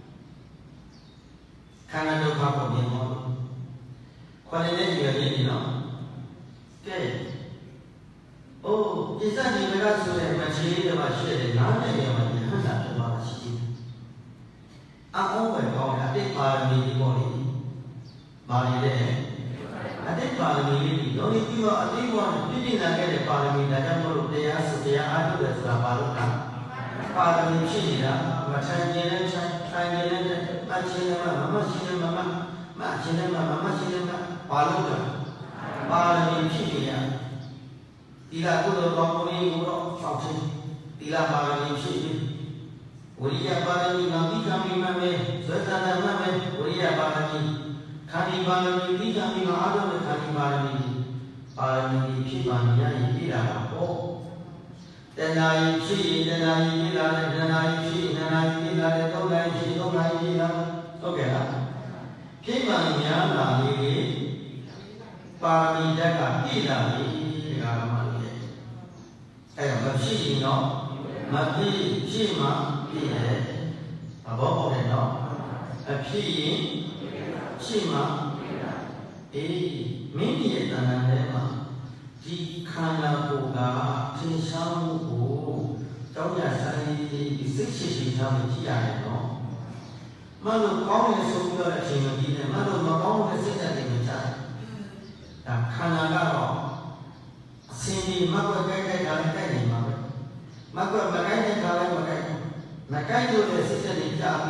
ခန္ဓာဒုက္ခကိုမြင်တော့ခေါ်နေတဲ့ရွယ်လေးနေတော့ကဲအိုးဒီစသည်ကဆိုတဲ့မချေလေးတော့ရှိတယ်နားနဲ့ရမှာယဟန္တာပြောတာရှိတယ်အအောင်ပဲကောင်းတယ်အတိတ်ပါရမီပေါ်လေပါလေတဲ့အတိတ်ပါရမီလေးဒီတော့ဒီတော့အတိတ်ဘဝပြည့်ပြည့်လာခဲ့တဲ့ပါရမီဒါကြောင့်မို့လို့တရားစတရားအားထုတ်တယ်ဆိုတာပါလို့လားပါရမီဖြစ်နေတာမထိုင်ခြင်းနဲ့ထိုင်ခြင်းနဲ့မချင်းနဲ့မချင်းနဲ့မချင်းနဲ့မချင်းနဲ့ပါလို့လားပါရမီဖြစ်နေရဒီကကုသိုလ်ကောင်းမှုတွေကိုတော့ရှောက်ခြင်းဒီလပါရမီဖြစ်နေဝိရိယပါရမီငါတိကမိမမေဇေတနာမမေဝိရိယပါရမီခန္ဒီပါရမီတိကမိမအားလုံးနဲ့ခန္ဒီပါရမီဖြစ်ပါမြတ်ရင်ပြတာပေါ့တဏှာကြီးဖြစ်ရင်တဏှာကြီးပြလာတယ်တဏှာကြီးဖြစ်ရင်တဏှာကြီးပြလာတယ်သုံးတိုင်းဖြစ်သုံးတိုင်းပြလာဟုတ်ကဲ့လားဖြစ်ပါများလာလေပါရမီတက်ကပြလာလေဒီကမှလည်းအဲ့တော့မဖြစ်ရင်တော့မဖြစ်မှပြည့်တယ်ဘာဘောပေါ့တယ်နော်အဖြစ်ရင်ဖြစ်မှအေးမိမိရဲ့တဏ္ဍာထဲမှာဒီခန္ဓာကိုယ်ကထင်ရှားမှုကိုတောင်းရဆိုင်စိတ်ရှိထားမှကြည့်ရတယ်နော်မလို့ကောင်းတယ်ဆိုပြီးတော့အချိန်မပြီးနဲ့မလို့မကောင်းတဲ့စိတ်ဓာတ်တွေမချဒါခန္ဓာကတော့အစင်းဒီမကွက်ကြိုက်တာလည်းကြိုက်နေမှာပဲမကွက်မကြိုက်တဲ့ခါလည်းမကြိုက်လို့တဲ့စိတ်ဓာတ်တွေကြား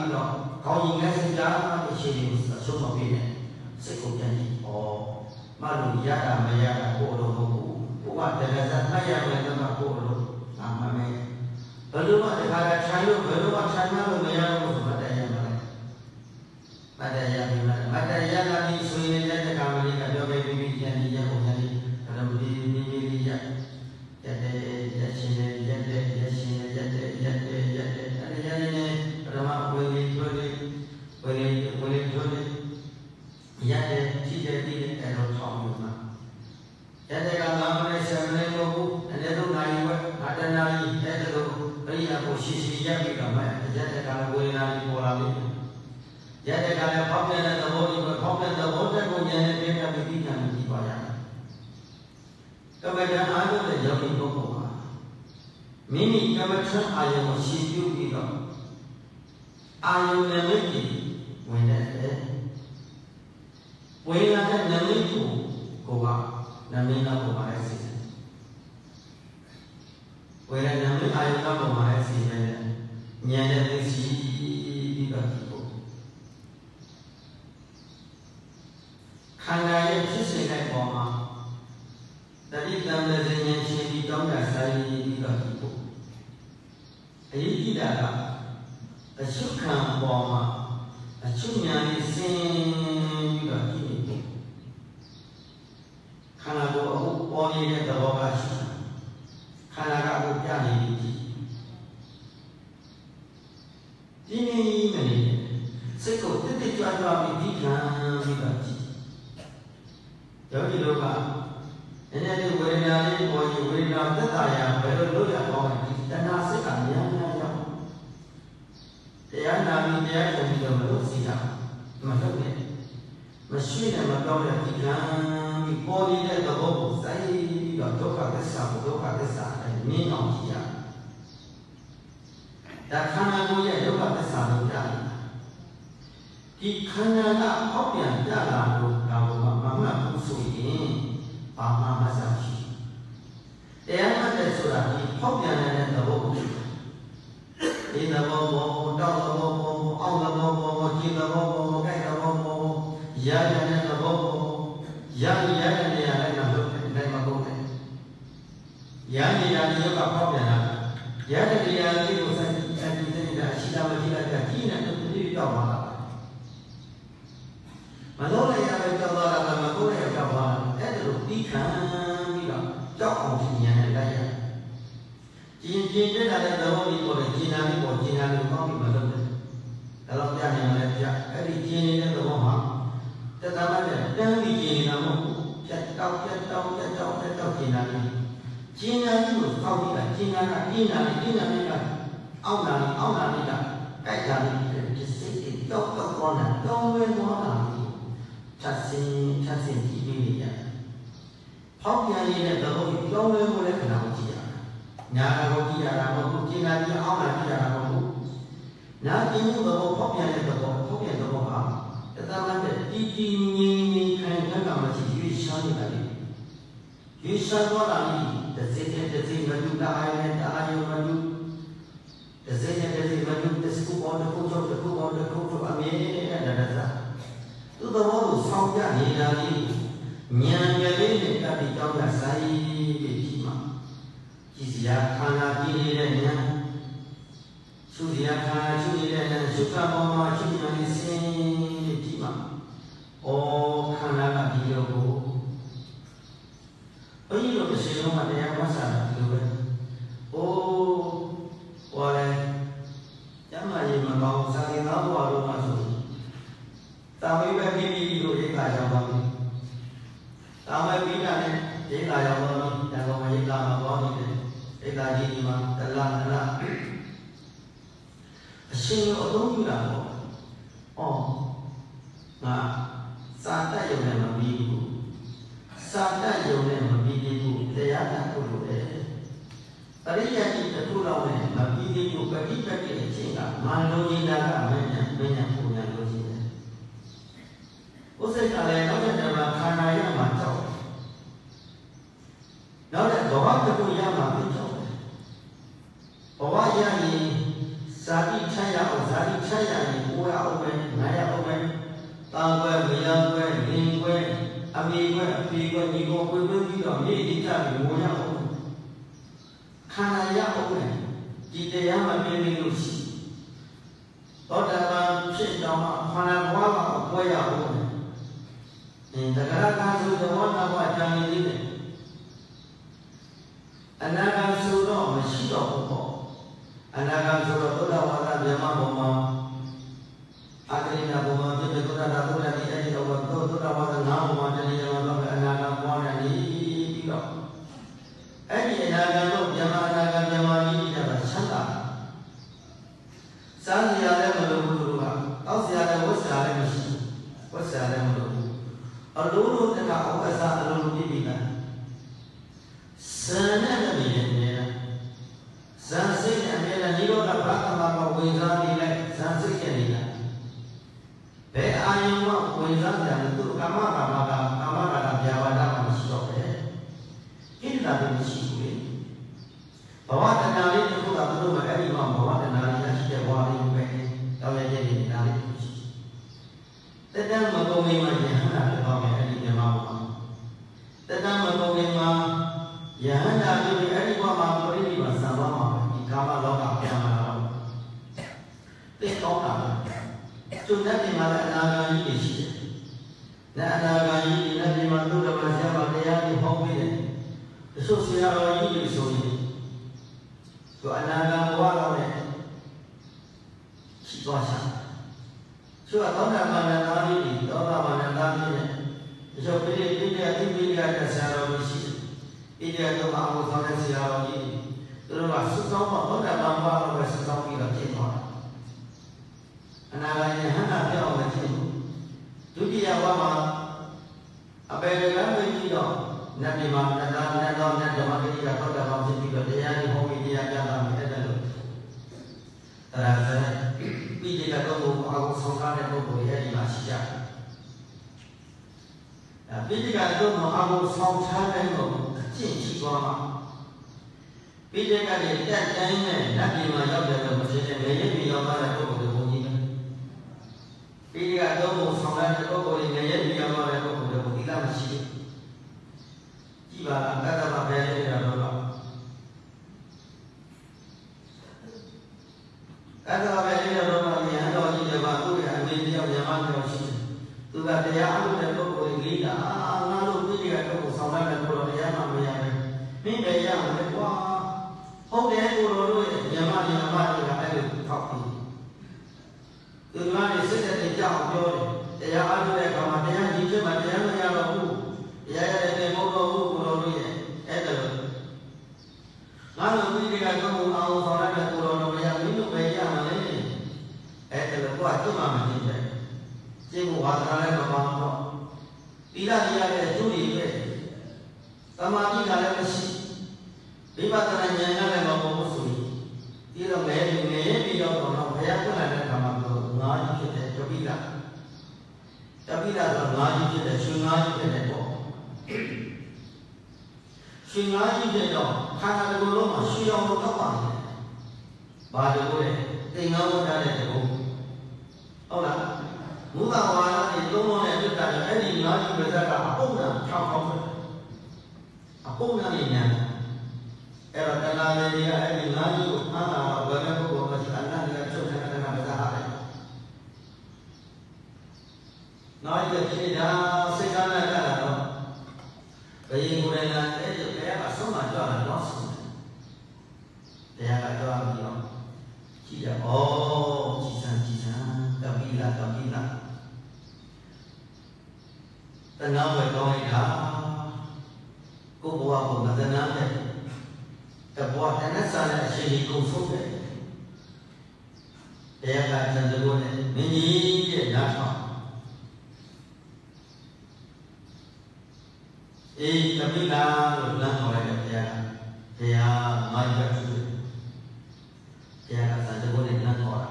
yada mayada polo buat derajat maya mereka polo nama me belum ada kata cayu belum ada cayu maya ada yang mana ada yang lagi sulit saja kami kalau baby jadi yang kalau di ya jadi ada yang ini ramah boleh ya jadi error sama jadi kalau mana sebenarnya logo ada tu naik ada naik ada tu dia posisi dia berapa jadi kalau boleh naik pola ni jadi kalau problem ada tu jadi dia berbicara di bawah kemudian ada tu jadi logo mini kemudian ayam siu itu ayam lagi Wala ka namin ko ba namin na bumahay siya. Wala namin ayaw na bumahay siya. Niya na si ko. Kaya yung sisay ko ma. Dali lang na niya siya dito na sa ko. Ay kita ka. Asukang ko ma. Asunya ni sen ka. Karena aku poni ni terbawa sih, karena aku piani ini sekolah itu jual di kan gaji. Jadi loga, ini ada wira tetaya, baru loga kau dan nasi kami yang dia nami dia yang tidak berusia, maksudnya, mesin yang berkau yang tidak Poli ni terbawa, saya tidak doa kesah, ini namanya. Dan karena dia doa kesah dia, di karena tak apa yang dalam mama musuh ini, mama masih. Dia ada surat di apa yang ada terbawa, ini terbawa, terbawa, Allah terbawa, kita terbawa, kita terbawa, ya yang terbawa. Yang dia nak dan maklum. Yang dia juga apa yang nak. Yang dia itu saya tidak sila tidak nak berdiri tahu apa. Malah yang beritahu dalam maklum yang kawan, itu dikan bila jauh punya daya. Jin ada dalam itu jin kau maklum. Kalau dia yang ada, jadi jin itu dalam tetapi dan begini nama jatuh Cina itu kau tidak Cina awal tidak kayak jadi doktor konan orang casin TV ya Hanya ini kalau boleh kenal dia nyara dia ramu Cina dia awal dia ramu nah ini kalau hanya tetapi ini kan masih yusan tadi. Yusan orang ini, jadi maju dah ayo maju. Jadi maju deskup ambil ada. Tu tahu sampai ni lagi. Nyanga ini tadi kau dah saya berjima. Kisah kana kini nya. Sudah kana suka mama cuma ni sen. Oh, karena dia bu, ini loh keseluruhan ada yang masalah tu kan. Oh, oleh jangan yang mau saling tahu baru masuk. Tapi bagi itu ikhlas yang baru. Tapi bila ni ikhlas yang baru, jangan mau ikhlas yang baru ni. Ikhlas ini mah telah. Sesuatu tu juga. Oh, nah. Sada yang membiru, sada yang membiru, dia tak perlu Tadi yang kita pulau ni, membiru bagi cina, malu jina banyak punya logika. Usai kalau dalam kana yang macam, kalau doa tu yang macam, doa yang ni sadi caya ni, buat open, naya open. Tangguh, biang, lingguh, အမေကအဖေကညီကိုကိုယ်ပြီးတော့မြေကြီးကြပြီးငိုရအောင်ခန္ဓာရအောင်ဒီတရားမှပြင်းပြီးလို့ရှိသောတာပန်ဖြစ်တော့မှခန္ဓာဘဝမှာပွဲရအောင်တက္ကရာကာစုသဘောနာဘဝတန်နေသေးတယ်အနာဂတ်ဆိုတော့မရှိတော့ဘူးပေါ့အနာဂတ်ဆိုတော့သောတာဝါဒမြတ်ဘုံမှာအတ္တိနာဘုံမှာပြည့်သောတာဘုရားဒီအဲ့ဒီတော့သောတာဝါဒနာဘုံမှာတဏှာတော့အနာဂတ်ပွားနေပြီးတော့အဲ့ဒီအနာဂတ်တော့မြတ်အနာဂတ်မြတ်ကြီးကချမ်းသာစမ်းစရာလည်းမလိုဘူးသူကအောက်စရာလည်းဝတ်စရာလည်းမရှိဘူးဝတ်စရာလည်းမလိုဘူးအလိုလိုတကအဝတ်စားအလိုလိုပြည့်ပြီလားဇန်နဲ့မမြင်နေလားဇန်စိတ်နဲ့အမြဲတမ်းဒီလိုကဘာကမှမဝင်စားနေလိုက်ဇန်စိတ်နဲ့နေလားဘယ်အာယုံမှဝင်စားကြတယ်သူကာမကာမကဗျာပါဒမှမရှိတော့ပဲကိလေသာတွေမရှိဘူးလေဘဝတဏှာလေးတစ်ခုကသူတို့ကအဲ့ဒီမှာဘဝတဏှာလေးရရှိတဲ့ဘဝလေးပဲတောင်းရတဲ့နေတာလေးရှိတယ်တတမကုန်မင်းမှာယဟန္တာဖြစ်သွားမယ်အဲ့ဒီမြတ်မှာတတမကုန်မင်းမှာယဟန္တာဖြစ်ပြီးအဲ့ဒီဘဝမှာပြိဋိဘံဆံသွားမှာဒီကာမလောကပြန်လာတော့သိကောင်းတာကျွတ်တဲ့ဒီမှာလည်းအနာဂါကြီးရှိတယ်။လက်အနာဂါကြီးဒီနေ့ဒီမှာသူ့တော်ဆရာမတရားကြီးဟောပေးတယ်။အဆုဆရာတော်ကြီးတွေဆိုရင်သူအနာဂါဘဝတော့လည်းရှိသွားရှာ။သူကသောတာပန်သားကြီးတွေသောတာပန်သားကြီးနဲ့ဒီလိုပြည့်ပြည့်အသိပိဋကတဲ့ဆရာတော်ကြီးရှိတယ်။ဣတိယတော့အမှုဆောင်တဲ့ဆရာတော်ကြီးသူတို့ကစုဆောင်သောတာပန်ဘဝတော့ပဲစုဆောင်ပြီးတော့ဖြစ်သွားတယ်။အနာဂါယဟန္တာပြောင်းမဖြစ်ဘူးဒုတိယဘဝမှာအပေကံဝိကြီးတော့နတ်ဒီမှာနတ်သားနတ်တော်နတ်ဓမ္မဂရိကသောတာပန်ဖြစ်ပြီးတော့တရားကြီးဟောပြီးတရားပြတာမြဲတယ်လို့အဲဒါပြီးဒီကတော့ဘုရားကိုဆောင်ကားတဲ့ပုဂ္ဂိုလ်ရဲ့ဒီမှာရှိကြတယ်ပြီးဒီကတော့ဘုရားကိုဆောင်ထားတဲ့ပုဂ္ဂိုလ်အကျင့်ရှိသွားမှာပြီးဒီကလည်းတက်တိုင်းနဲ့နတ်ဒီမှာရောက်တယ်လို့မဖြစ်တဲ့ငရေပြည်ရောက်သွားတဲ့ပုဂ္ဂိုလ်ကိုကြီးတယ်ပြီးဒီကတော့ဘုဆောင်တဲ့ပုဂ္ဂိုလ်ငရေပြည်ရောက်သွားတဲ့ပုဂ္ဂိုလ်ကိုဒီကမရှိဘူးကြည့်ပါလားတတ္တမပဲနေတာတော့အဲ့ဒါပဲဒီလိုတော့ဉာဏ်တော်ကြီးတွေမှာသူ့ရဲ့အမေတရားဉာဏ်မှတော်ရှိတယ်သူကတရားအလုပ်တဲ့ပုဂ္ဂိုလ်ကြီးကငါတို့ပြည်ကတော့ဆောင်ရတဲ့ပုဂ္ဂိုလ်တရားမှမရဘူးမင်းပဲရမယ်ကွာဟုတ်တယ်ကိုတော်တို့ရဲ့ဉာဏ်မှတွေကအဲ့လိုထောက်ပြီးသူကလည်းစိတ်နဲ့ကြောက်ပြောတယ်တရားအလုပ်တဲ့အခါမှာတရားကြီးဖြစ်မှတရားမရတော့ဘူးတရားရတယ်မဟုတ်တော့ဘူးကိုတော်တို့ရဲ့အဲ့ဒါလို့ငါတို့ပြည်ကတော့အောင်ဆောင်ရတဲ့ကိုတော်တို့ရမင်းတို့ပဲရမယ်လေအဲ့ဒါလို့ကိုကကျွတ်မှမသိတယ်ကျင့်ဖို့ဝါဒနာလည်းမပါတော့သီလတရားရဲ့အကျိုးတွေပဲသမာဓိကလည်းမရှိဝိပဿနာဉာဏ်ကလည်းမပေါ်ဘူးဆိုရင်ဒီတော့လည်းပြီးတော့ဘုရားပြလာတဲ့အခါမှာငါးကြီးဖြစ်တဲ့တပိဋကဆိုငါးကြီးဖြစ်တဲ့ရှင်ငါးကြီးဖြစ်တဲ့ပေါ့ရှင်ငါးကြီးဖြစ်တော့ခန္ဓာတစ်ခုလုံးမှာရှင်းအောင်တော့ပါတယ်ဘာလို့လဲသင်္ကန်းဝတ်တဲ့တူဟုတ်လားမူလဝါဒတွေသုံးလုံးနဲ့ပြတ်တာအဲ့ဒီငါးကြီးပဲကအပုံနာထောက်အပုံနာနေညာအဲ့တော့တဏှာတွေကအဲ့ဒီငါးကြီးကိုဖမ်းလာတော့ဘယ်နဲ့ပုဂ္ဂိုလ်မရှိအနန္တကချုပ်တဲ့တဏှာပဲဟာတယ်ငါးကြီးဖြစ်တာစိတ်ကလည်းကြတာတော့ဘယ်ရင်ကိုယ်လည်းအဲ့ဒီဘယ်ကဆုံးမကြတာတော့ဆုံးတယ်တရားကတော့ပြီးတော့ကြည့်ရအောင်ကြည်စံကပိလာတဏှာဝယ်ကောင်းလိုက်တာကိုယ်ဘဝကိုမသနာတဲ့တဘောတဏှာစားတဲ့အချိန်ကြီးကုန်ဆုံးတယ်တရားကတန်တလို့နဲ့မင်းကြီးရဲ့နားထောင်အေးကပိလာလို့လမ်းတော်လိုက်တဲ့တရားမိုက်ရသူတရားကတန်တလို့နဲ့လမ်းတော်တာ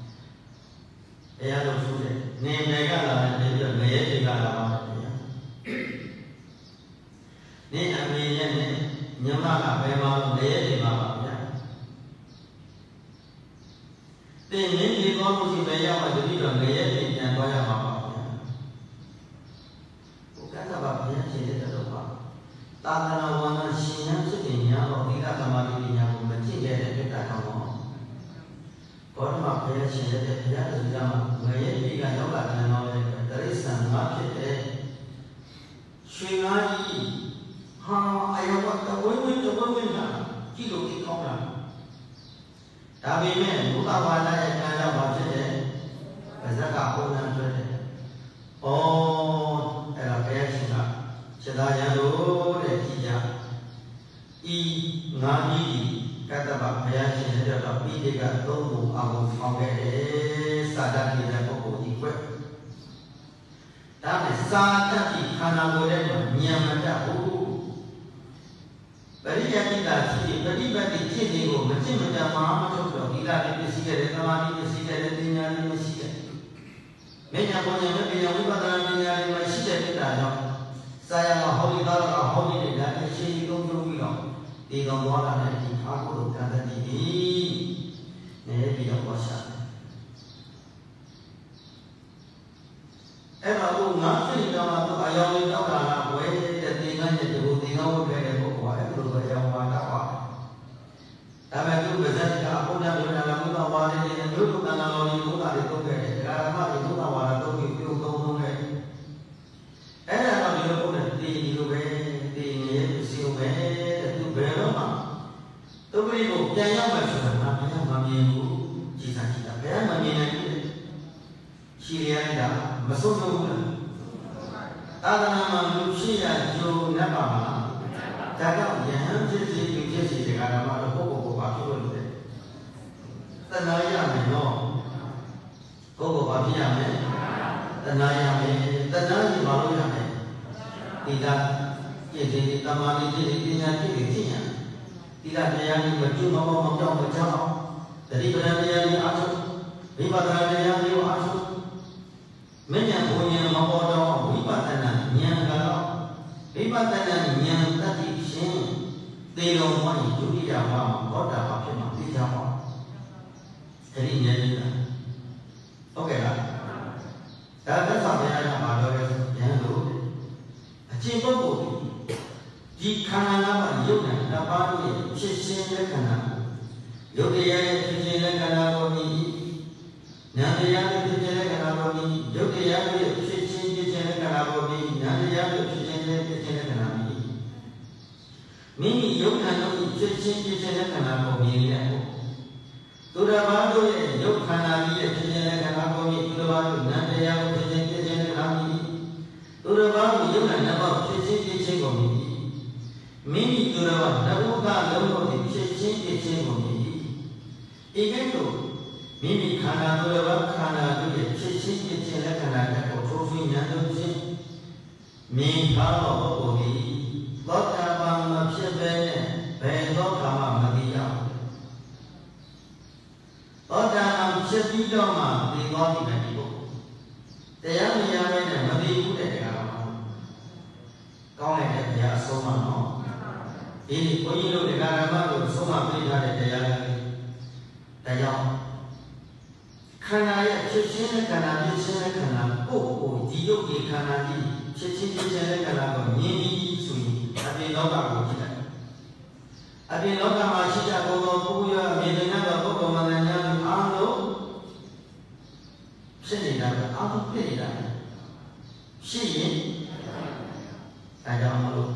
တရားလို့ဆိုတယ်နေမေကလာတယ်ပြီးတော့ငရဲတွေကလာတော့နေအမေရဲ့နဲ့ညမကဘယ်မှာငရဲတွေမှာပါဗျာတင်ရင်းဒီကောင်းမှုရှိပဲရောက်မှတတိတော့ငရဲတွေပြန်သွားရမှာပါဗျာဘုရားကဘာသာသနာဝါဒရှင်ရဖြစ်တဲ့ညာတော့ဒီကသမာဓိပညာကိုမကျင့်ခဲ့တဲ့အတွက်ကြောင့်ဘောဓမဘုရားရှင်ရဲ့ဘုရားသူကမှာငရဲဒီကရောက်လာတဲ့တော့လေတရိစ္ဆာန်ငါဖြစ်တဲ့ရွှေငါးကြီးဟာအယောတဝင်းဝင်းလာကြည့်လို့ဒီကောင်းလာဒါပေမဲ့ဘုရားဘာသာရဲ့ဉာဏ်ရောက်ပါဖြစ်တဲ့ဗဇက်ကပုံစံဆွဲတယ်။ဩအဲ့ဒါဘုရားရှင်ကခြေသားရန်လို့တဲ့ကြည်ကြ။ဤငါးကြီးကတ္တဗဘုရားရှင်ရဲ့တော့ပြီးတဲ့ကသုံးဖို့အောင်ဆောင်ခဲ့တယ်။စာတတ်တဲ့ပုဂ္ဂိုလ်ကြီးကွယ်။ဒါနဲ့စာတတ်ပြီးခန္ဓာကိုယ်ရဲ့ဉာဏ်မတတ်ဘူး။ပရိယတိတာရှိပฏิပတ်တိဖြစ်နေကိုမကျင့်မတတ်မှမထုတ်တော့ဒီလာလေးဖြစ်ခဲ့တယ်သမာဓိဖြစ်ခဲ့တယ်ဉာဏ်လေးမရှိခဲ့မဉ္ဇဉ်ပုံဉာဏ်နဲ့ပညာဝိပဿနာပညာတွေမှာရှိတဲ့ပြတာကြောင့်စာရမှာဟောဒီသားကဟောဒီတဲ့ဒါအရှိကြီးသုံးပြီးတော့ဒီကောင်သွားလာတဲ့ဒီအားကိုယ်ကံတည်းကြီးနေပြီးတော့ဟောရှာအဲ့တော့ငါစိတ်တော်မှာသူအယောင်လေးတော့လာဝဲတဲ့သင်္ကန်းရဲ့ဒီကိုသင်္ကန်းဝတ်ခဲ့တဲ့ပုဂ္ဂိုလ်အဲ့လိုပဲအယောင်ပါတော့ပါဒါပေမဲ့သူဗဇက်ကဘုရားပြောတာကဘုရားဝါဒနဲ့မြို့လူကံတော်ကြီးဘုရားတွေတုတ်ခဲ့တယ်ဒါမှမဟုတ်ဘုရားဝါဒတုတ်ပြီးပြုံးသုံးခဲ့အဲ့ဒါတော့ဒီလိုပုံနဲ့ဒီလိုပဲဒီရဲ့စီုံပဲတဲ့သူဘယ်တော့မှတုတ်ပြီးကိုပြန်ရောက်မှဆိုတာငါဘယ်မှမမြင်ဘူးကြည်စားကြည့်တာဘယ်မှမမြင်နိုင်ဘူးရှိရတာမဆုံးဆုံးဘူးသာသနာမှာလူရှိရဂျုံနတ်ပါမှာဒါကြောင့်ယဟန်ဖြစ်စီဖြစ်စီဒီကရမတော့ပုဂ္ဂိုလ်ကိုပါဖြစ်လို့တယ်တဏှာရမယ်နော်ပုဂ္ဂိုလ်ပါဖြစ်ရမယ်တဏှာရမယ်တဏှာကြီးပါလို့ရမယ်ဒီကပြည့်စုံတမာတိပြည့်ပညာပြည့်သိရဒီကတရားကြီးမကျွတ်မကြောက်မကြောက်တတိပဒံတရားကြီးအားထုတ်ဝိပဿနာတရားကြီးအားထုတ်မဉ္ဇဉ်ဘုံဉာဏ်မပေါ်တော့ဝိပဿနာဉာဏ်ကတော့ဝိပဿနာဉာဏ်တတိဖြင့်သေတော်ဘုရားဒုတိယဘာမှာဘောဓဘာဖြစ်မှာသိကြပါအဲ့ဒီဉာဏ်ကြီးလားဟုတ်ကဲ့လားဒါသက်သာဘုရားကမှာတော့ဉာဏ်လို့အကျင့်ပုဂ္ဂိုလ်ဒီခန္ဓာနာမှာယုတ်နဲ့တပါးရဲ့ဖြစ်ခြင်းလက္ခဏာယုတ်တရားရဲ့ဖြစ်ခြင်းလက္ခဏာကိုဒီနာမ်တရားရဲ့ဖြစ်ခြင်းလက္ခဏာကိုဒီယုတ်တရားရဲ့ဖြစ်ခြင်းလက္ခဏာကိုဒီနာမ်တရားရဲ့ဖြစ်ခြင်းလက္ခဏာကိုမိမိယုတ်ခန္ဓာကိုဖြစ်ခြင်းလက္ခဏာကိုမြင်ရဖို့သူတော်ဘာတို့ရဲ့ယုတ်ခန္ဓာကြီးရဲ့ဖြစ်ခြင်းလက္ခဏာကိုမြင်သူတော်ဘာတို့နာမ်တရားကိုဖြစ်ခြင်းလက္ခဏာမြင်သူတော်ဘာတို့ယုတ်ခန္ဓာကိုဖြစ်ခြင်းကိုမြင်မိမိသူတော်ဘာနဘုကလုံးတို့ဖြစ်ခြင်းကိုမြင်ဤကဲ့သို့မိမိခန္ဓာသူတော်ဘာခန္ဓာတို့ရဲ့ဖြစ်ခြင်းလက္ခဏာကိုထိုးထွင်းဉာဏ်တို့ဖြင့်မြင်ထားသောပုဂ္ဂိုလ်သည်သောတာပန်မဖြစ်ဘဲနဲ့ဘယ်သောအခါမှမသိရဘူးသောတာပန်ဖြစ်ပြီးတော့မှသိသွားပြီပဲဒီပုဂ္ဂိုလ်တရားမရဘဲနဲ့မသိဘူးတဲ့တရားတော်ကောင်းတဲ့တရားအဆုံးမနော်ဒီဘုန်းကြီးတို့တရားဓမ္မတို့ဆုံးမပြထားတဲ့တရားလေးဒါကြောင့်ခန္ဓာရဲ့ဖြစ်ခြင်းနဲ့ခန္ဓာဖြစ်ခြင်းနဲ့ခန္ဓာကိုယ်ကိုဒီယုတ်ဒီခန္ဓာကြီးဖြစ်ခြင်းနဲ့ခန္ဓာကိုမြင်ပြီးဆိုရင်အပြင်လောကကိုကြည့်လိုက်အပြင်လောကမှာရှိတဲ့ဘုံတော်ပုဂ္ဂိုလ်ရမြင်နေတဲ့ပုဂ္ဂိုလ်မှန်တယ်ညာအားလုံးဖြစ်နေတာကအားလုံးဖြစ်နေတာရှိရင်အဲကြောင့်မလို့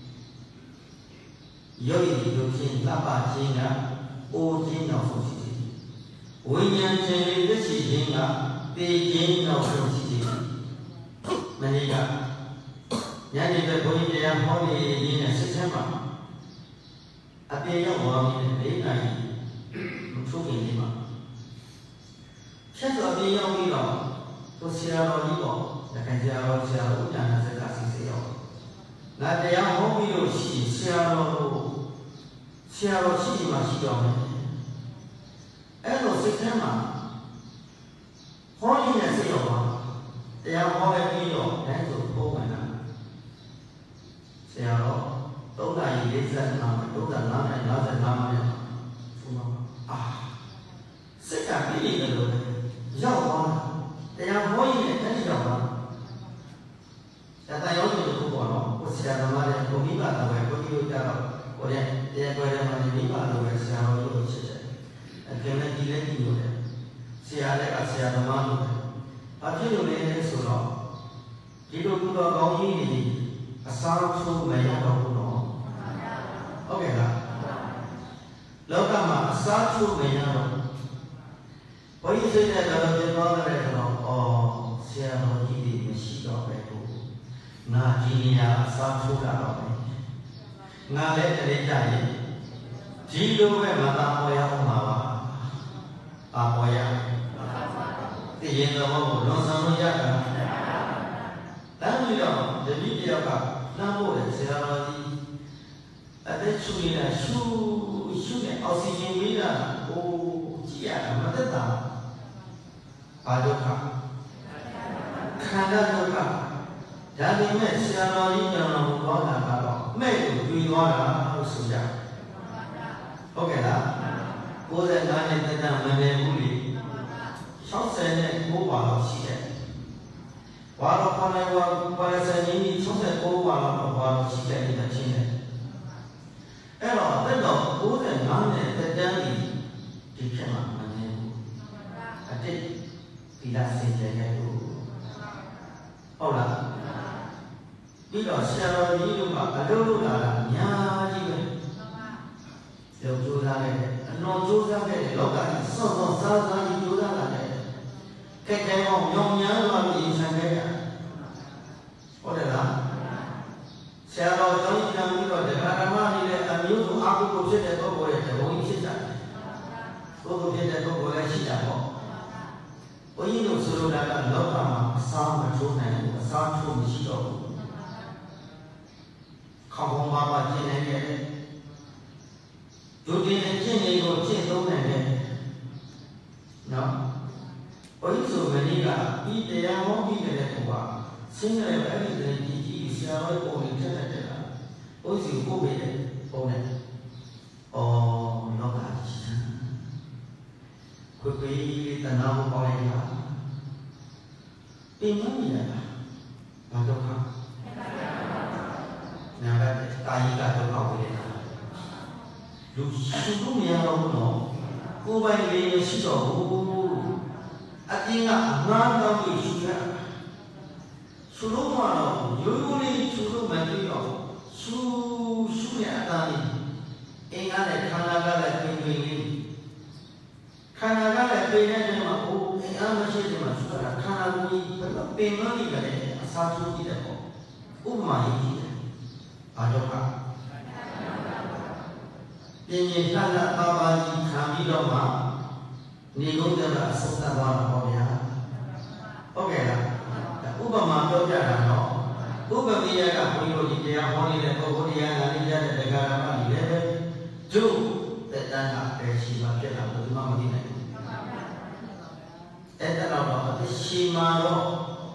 ယောဂီတို့ချင်းလပ်ပါခြင်းကအိုခြင်းနောက်ဆုံးရှိတယ်ဝိညာဉ်ခြင်းလေးသက်ရှိခြင်းကသိခြင်းနောက်ဆုံးရှိတယ်မနေ့ကညနေပဲဘုန်းကြီးတရားဟောနေရင်းနဲ့ဆက်ဆက်ပါအပြင်ရောက်သွားပြီး၄နာရီမထိုးခင်လေးမှာဆက်ဆိုအပြင်ရောက်ပြီးတော့သူဆရာတော်ကြီးပေါ့တခါဆရာတော်ဥဒ္ဒနာစကားစီစီရောက်ငါတရားဟောပြီးလို့ရှိဆရာတော်ရှိမှရှိတော်မယ်အဲ့လိုစိတ်ထဲမှာဟောရင်းနဲ့စိတ်ရောက်ပါတရားဟောပဲပြီးတော့အဲဆိုပုံမှန်တာဆရာတော်3နာရီ45မိနစ်35မိနစ်55မိနစ်ဆိုတော့စိတ်ကပြည့်နေတယ်လို့ရောက်သွားတရားဟောရင်းနဲ့တည်းရောက်သွားတရားရောနေလို့ပေါ့နော်ကိုဆရာသမားတွေကိုမိဘတော်ပဲကိုကြီးတို့ကြတော့ကိုတဲ့တရားပွဲထဲမှာမိဘတော်ပဲဆရာတော်ကြီးကိုချစ်တယ်အခင်နဲ့ဒီလည်းကြည့်လို့တယ်ဆရာလည်းကဆရာသမားလို့ဘာဖြစ်လို့လဲဆိုတော့ဒီလိုကုသိုလ်ကောင်းကြီးတွေအစားထိုးမရတော့ဘူးနော်ဟုတ်ကဲ့လားလောကမှာအစားထိုးမရတော့ဘုန်းကြီးစိတ်နဲ့တော်တော်ပြောတယ်ဆိုတော့ဆရာတော်ကြီးတွေမရှိတော့ပဲဘူးငါဒီနေရာအစားထိုးလာတော့မယ်ငါလည်းတရေကြရင်ဒီလိုပဲမသာပေါ်ရအောင်ပါပါပေါ်ရသိရင်တော့လွန်ဆောင်လို့ရတာတန်းပြီးတော့တပည့်တယောက်ကလမ်းဖို့တယ်ဆရာတော်ကြီးအသက်ရှူနေတာရှူနေအောက်ဆီဂျင်ပေးတာကြည့်ရတာမသက်သာဘာဒုက္ခခန္ဓာဒုက္ခဒါပေမဲ့ဆရာတော်ကြီးတော်တော်ဘောတာကတော့မဲ့ကိုတွေ့သွားတာလို့ဆိုကြဟုတ်ကဲ့လား95နှစ်သက်တမ်းမနေဘူးလေ69ပါလောက်ရှိတယ်ဘာလို့ခေါ်နေပါလဲဆယ်ကြီး69ပါလောက်ဘာလို့ရှိတယ်ဒီချင်းနဲ့အဲ့တော့သက်တော်95နှစ်သက်တမ်းဒီဖြစ်မှာမနေဘူးအတိတ်ဒီလားစင်ကြယ်လို့ဟုတ်လားပြီးတော့ဆရာတော်ကြီးတို့ကအလုပ်လုပ်လာတာအများကြီးပဲလောက်ကြိုးစားခဲ့တယ်အနော်ကြိုးစားခဲ့တယ်လောကကြီးစောစောစားစားကြီးကြိုးစားလာတယ်ခက်ခဲအောင်ညောင်ညမ်းလာပြီးဆံခဲ့ရဟုတ်တယ်လားဆရာတော်ကျောင်းကြီးကပြီးတော့တရားဓမ္မတွေလည်းအမျိုးစုအကုသိုလ်ဖြစ်တဲ့ပုဂ္ဂိုလ်ရဲ့ဘုံကြီးဖြစ်ကြတယ်ပုဂ္ဂိုလ်ဖြစ်တဲ့ပုဂ္ဂိုလ်လည်းရှိတာပေါ့ဘုန်းကြီးတို့ဆိုလိုတာကလောကမှာအစားမထိုးနိုင်ဘူးအစားထိုးမရှိတော့ဘူးခေါင်းပေါင်းပါကျင့်နိုင်တယ်ဒုတိယကျင့်နေကိုကျင့်သုံးနိုင်တယ်နော်ဘုန်းကြီးဆိုမင်းကဒီတရားဟောပြီးတဲ့ကွာဆင်းရဲအဲ့ဒီတည်းကြီးဆရာတော်ကိုယ်ထက်တဲ့လားဘုန်းကြီးကိုပဲပုံနဲ့လောကကြီးခွေတနာမပေါ်လိုက်တာပြင်မနေရတာဘာဒုက္ခနာကတာယိကဒုက္ခဝင်နေတာလူရှိလို့မရတော့ဘူးနော်ကိုယ်ပိုင်လေးမရှိတော့ဘူးအတင်းကငါးတော့ပြီးရှိရသူတို့ကတော့ရိုးရိုးလေးသူတို့မသိတော့သူရအတားလေးအင်္ဂါနဲ့ခန္ဓာကလည်းပြင်ပြင်လေးခန္ဓာကလည်းပြင်နေတဲ့မှာအင်္ဂါမရှိတဲ့မှာဆိုတာခန္ဓာကိုယ်ကြီးဘယ်လိုပြင်မနေကြလဲအစားထိုးကြည့်တယ်ပေါ့ဥပမာကြီးဘာဒုက္ခပြင်းပြင်းထန်ထန်ပါပါကြီးခံပြီးတော့မှနေကုန်ကြတာအဆုံးသတ်သွားတာပေါ့ဗျာဟုတ်ကဲ့လားဥပမာပြောပြတာတော့ဥပမေယကဘုန်းကြီးတို့ဒီတရားဟောနေတဲ့ပုဂ္ဂိုလ်တရားနာနေကြတဲ့တရားဓမ္မတွေလည်းကျုပ်သက်တမ်းကပဲရှိမှဖြစ်လာလို့ဒီမှမသိနိုင်ဘူးအဲ့ဒါတော့အသိရှိမှတော့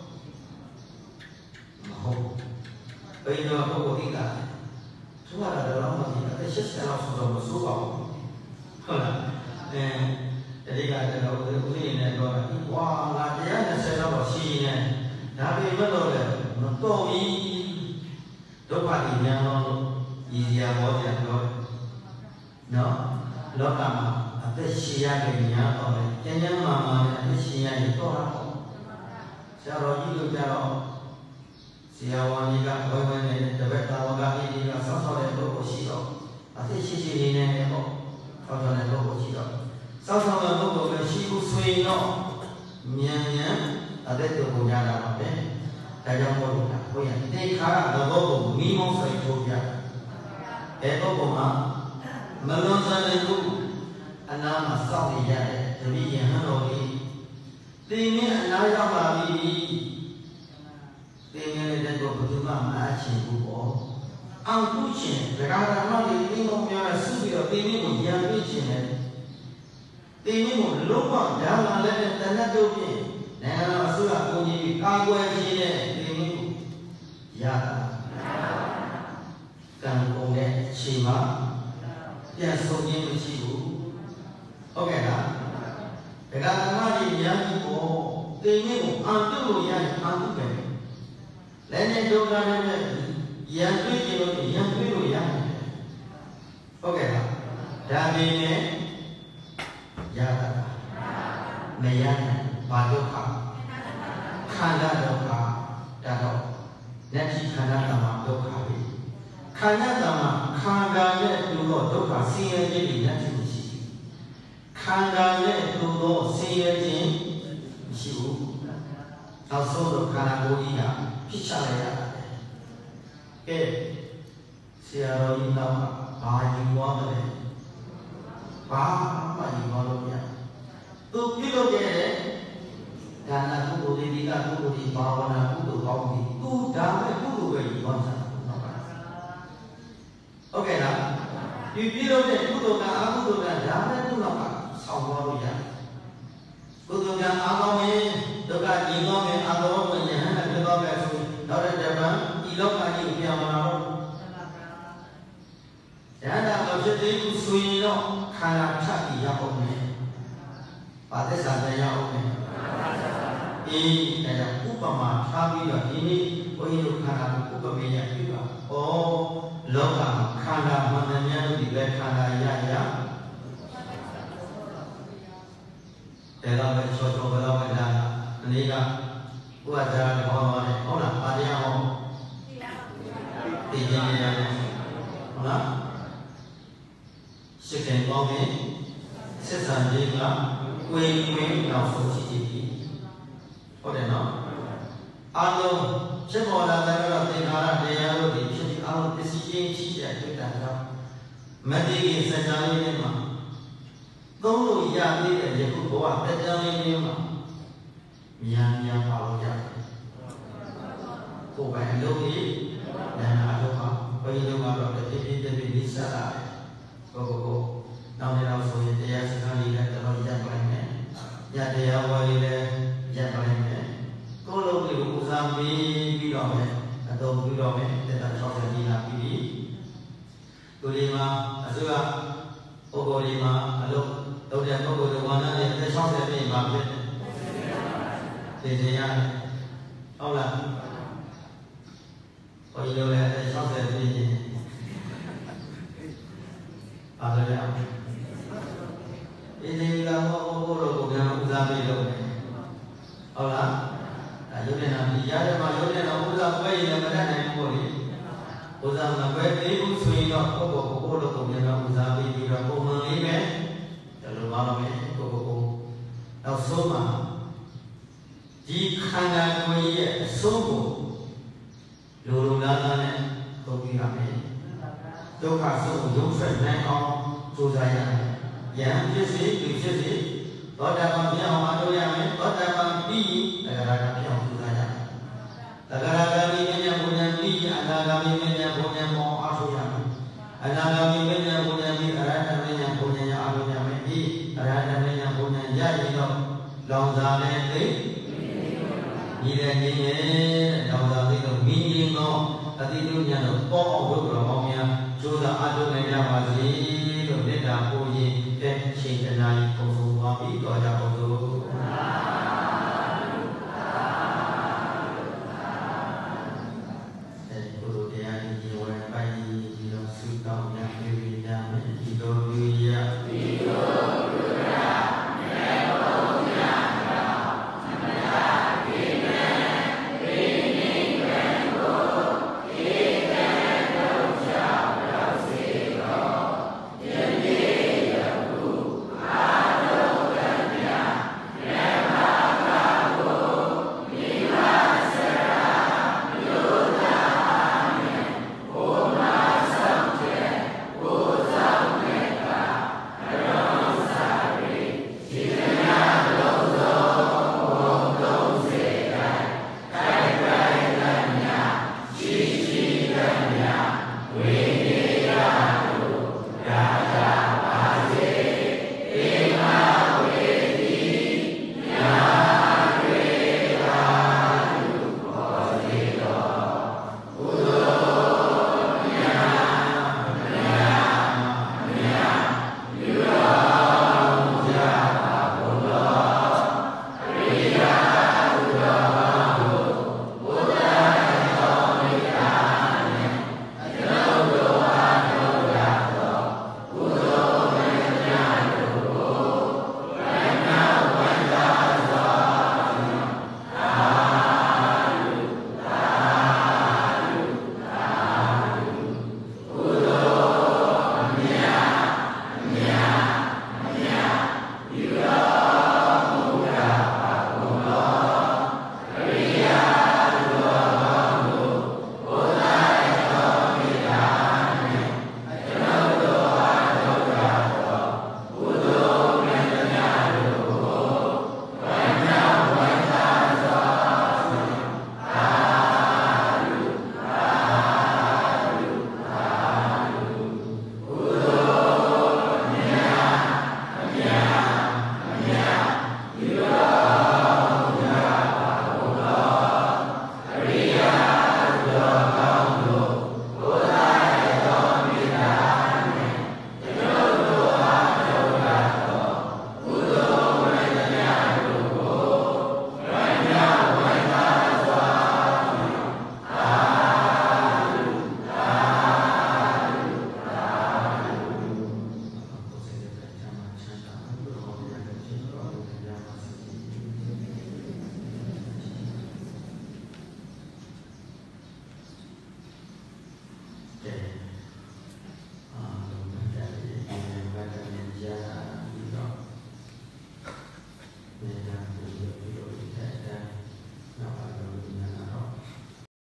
မဟုတ်ဘယ်လိုပုဂ္ဂိုလ်ကြီးကသူကတော့မသိအသိရှိလောက်ဆိုတော့မစိုးပါဘူးဟုတ်လားဒီကတော့ဦးလေးနဲ့တော့ဝါလာတရား20လောက်ရှိနေဒါပေမဲ့တော့လေမတော်ဘူးဒုက္ခကြီးများတော့ရည်ရပေါ်ပြန်တော့နော်လောကမှာအသက်ရှင်ရတဲ့များတော့လေကျဉ်းကျဉ်းမာမာနဲ့အသက်ရှင်ရရင်တော့တာပေါ့ဆရာတော်ကြီးတို့ကြတော့ဆရာဝန်ကြီးကဘယ်ဘယ်နဲ့တပည့်တော်ကအေးဒီကဆောက်ဆောက်တဲ့ပုဂ္ဂိုလ်ရှိတော့အသက်ရှင်နေနေပေါ့ဆောက်ဆောက်တဲ့ပုဂ္ဂိုလ်ရှိတော့ဆောက်ဆောင်တဲ့ပုဂ္ဂိုလ်ပဲရှိဖို့ဆိုရင်တော့မြန်အသက်တော်ကိုရတာပါပဲဒါကြောင့်မို့လို့ဘုရားတေခါသဘောကိုမိမောင်းဆိုင်ထုတ်ပြအဲ့ပုဂ္ဂိုလ်မှာမလွန်ဆန်တဲ့ဘူးအနာမှာစောင့်နေရတဲ့တပည့်ယဟန်တော်ကြီးတင်းနဲ့အနာရောက်လာပြီတင်းနဲ့တဲ့ကိုဘုရားမအားချင်ဘူးပေါ့အောင်သူချင်းဒကာဒကာမတွေတင်းတော်များနဲ့စုပြီးတော့တင်းကိုရံပြီးချင်းတယ်တင်းကိုလုံးဝဓမ္မလည်းနဲ့တဏှတ်တို့ဖြင့်နိုင်ငံတော်အစိုးရကိုကြီးကာကွယ်ခြင်းနဲ့တင်းကိုရတာကံကုန်တဲ့အချိန်မှာပြန်ဆုံးခြင်းမရှိဘူးဟုတ်ကဲ့လားဒကာဒကာမတွေများကြီးပေါ့တင်းကိုအံတုလို့ရရင်အံတုပဲလည်းနဲ့ဒုက္ခနဲ့ Yang itu yang oke lah. Dan ini ya Mayana Badoka Kanda Doka Dado Nati Kanda Dama Doka Kanda Dama Kanda Le Dulo Doka Siya Jiri Nati Nishi Kanda Le Dulo Siya Jiri Nishiu Also Kanda Godiya Picharaya Ke Siya Roi Dama Bayi Wadale Bayi Wadale Tu kilo kere, karena tu di kita tu di bawah tu kau di tu damai tu beri bangsa. Oke lah, di kilo kere tu kan aku tu kan damai tu nampak sama dia. Tu kan agama ni, tu kan agama ni agama ni yang nak kita bersatu. Orang Jepang, ilok lagi dia mana? Jangan nak jadi usui lo, kalau cakap dia orang. Pada sahaja yang okey. Ini kayak upama, tapi ini orang kerana upama yang juga. Oh, lokal kerana mananya di kerana ya. Dalam bercocok dalam berdan, ini kan buat jalan orang orang. Orang ada yang orang tinggi ni, orang sekian orang sesan juga. Queen now so cheap. Okay, no? Alo, cuma orang orang tengah dia lalu di sini, alo di sini sini ada kita. Mesti kita cari ni mah. Kalau yang ni dia tu bawa cari ni mah. Yang kalau yang, kau bayar lagi, yang ada apa? Bayar apa? Tapi di sana, kau. Now they also they are saying that the Lord is going. Ya they are worried that ya going. Kalau kita usahakan bilang atau bilang tentang soal ini nak pilih. Tulima, asal lima, lalu tahu dia tahu dia mana dia soal ini macam. Jadi ya, tahu lah. Kalau dia soal ini, ada yang ini kalau orang yang usaha itu, orang, ada yang dia malu yang usaha bayi yang mana yang boleh, usaha bayi itu suami orang yang usaha itu orang mengalami, kalau malam itu, kalau semua, jika nak kau semua, lululannya kau kami, tu kasus jumpa dengan orang yang jadi, orang yang mahu yang orang yang agak yang susah. Agak kami yang punya agak kami yang punya mau aku yang, agak kami yang punya agak kami yang punya aku yang agak kami yang punya jadi long jalan ini long jalan itu minimal, tadi tu yang pokok programnya sudah ada yang masih tidak punya. Cinta kau wabi kau dah kau. Guru dia ini orang bayi, dia suka yang beri dia, dia beri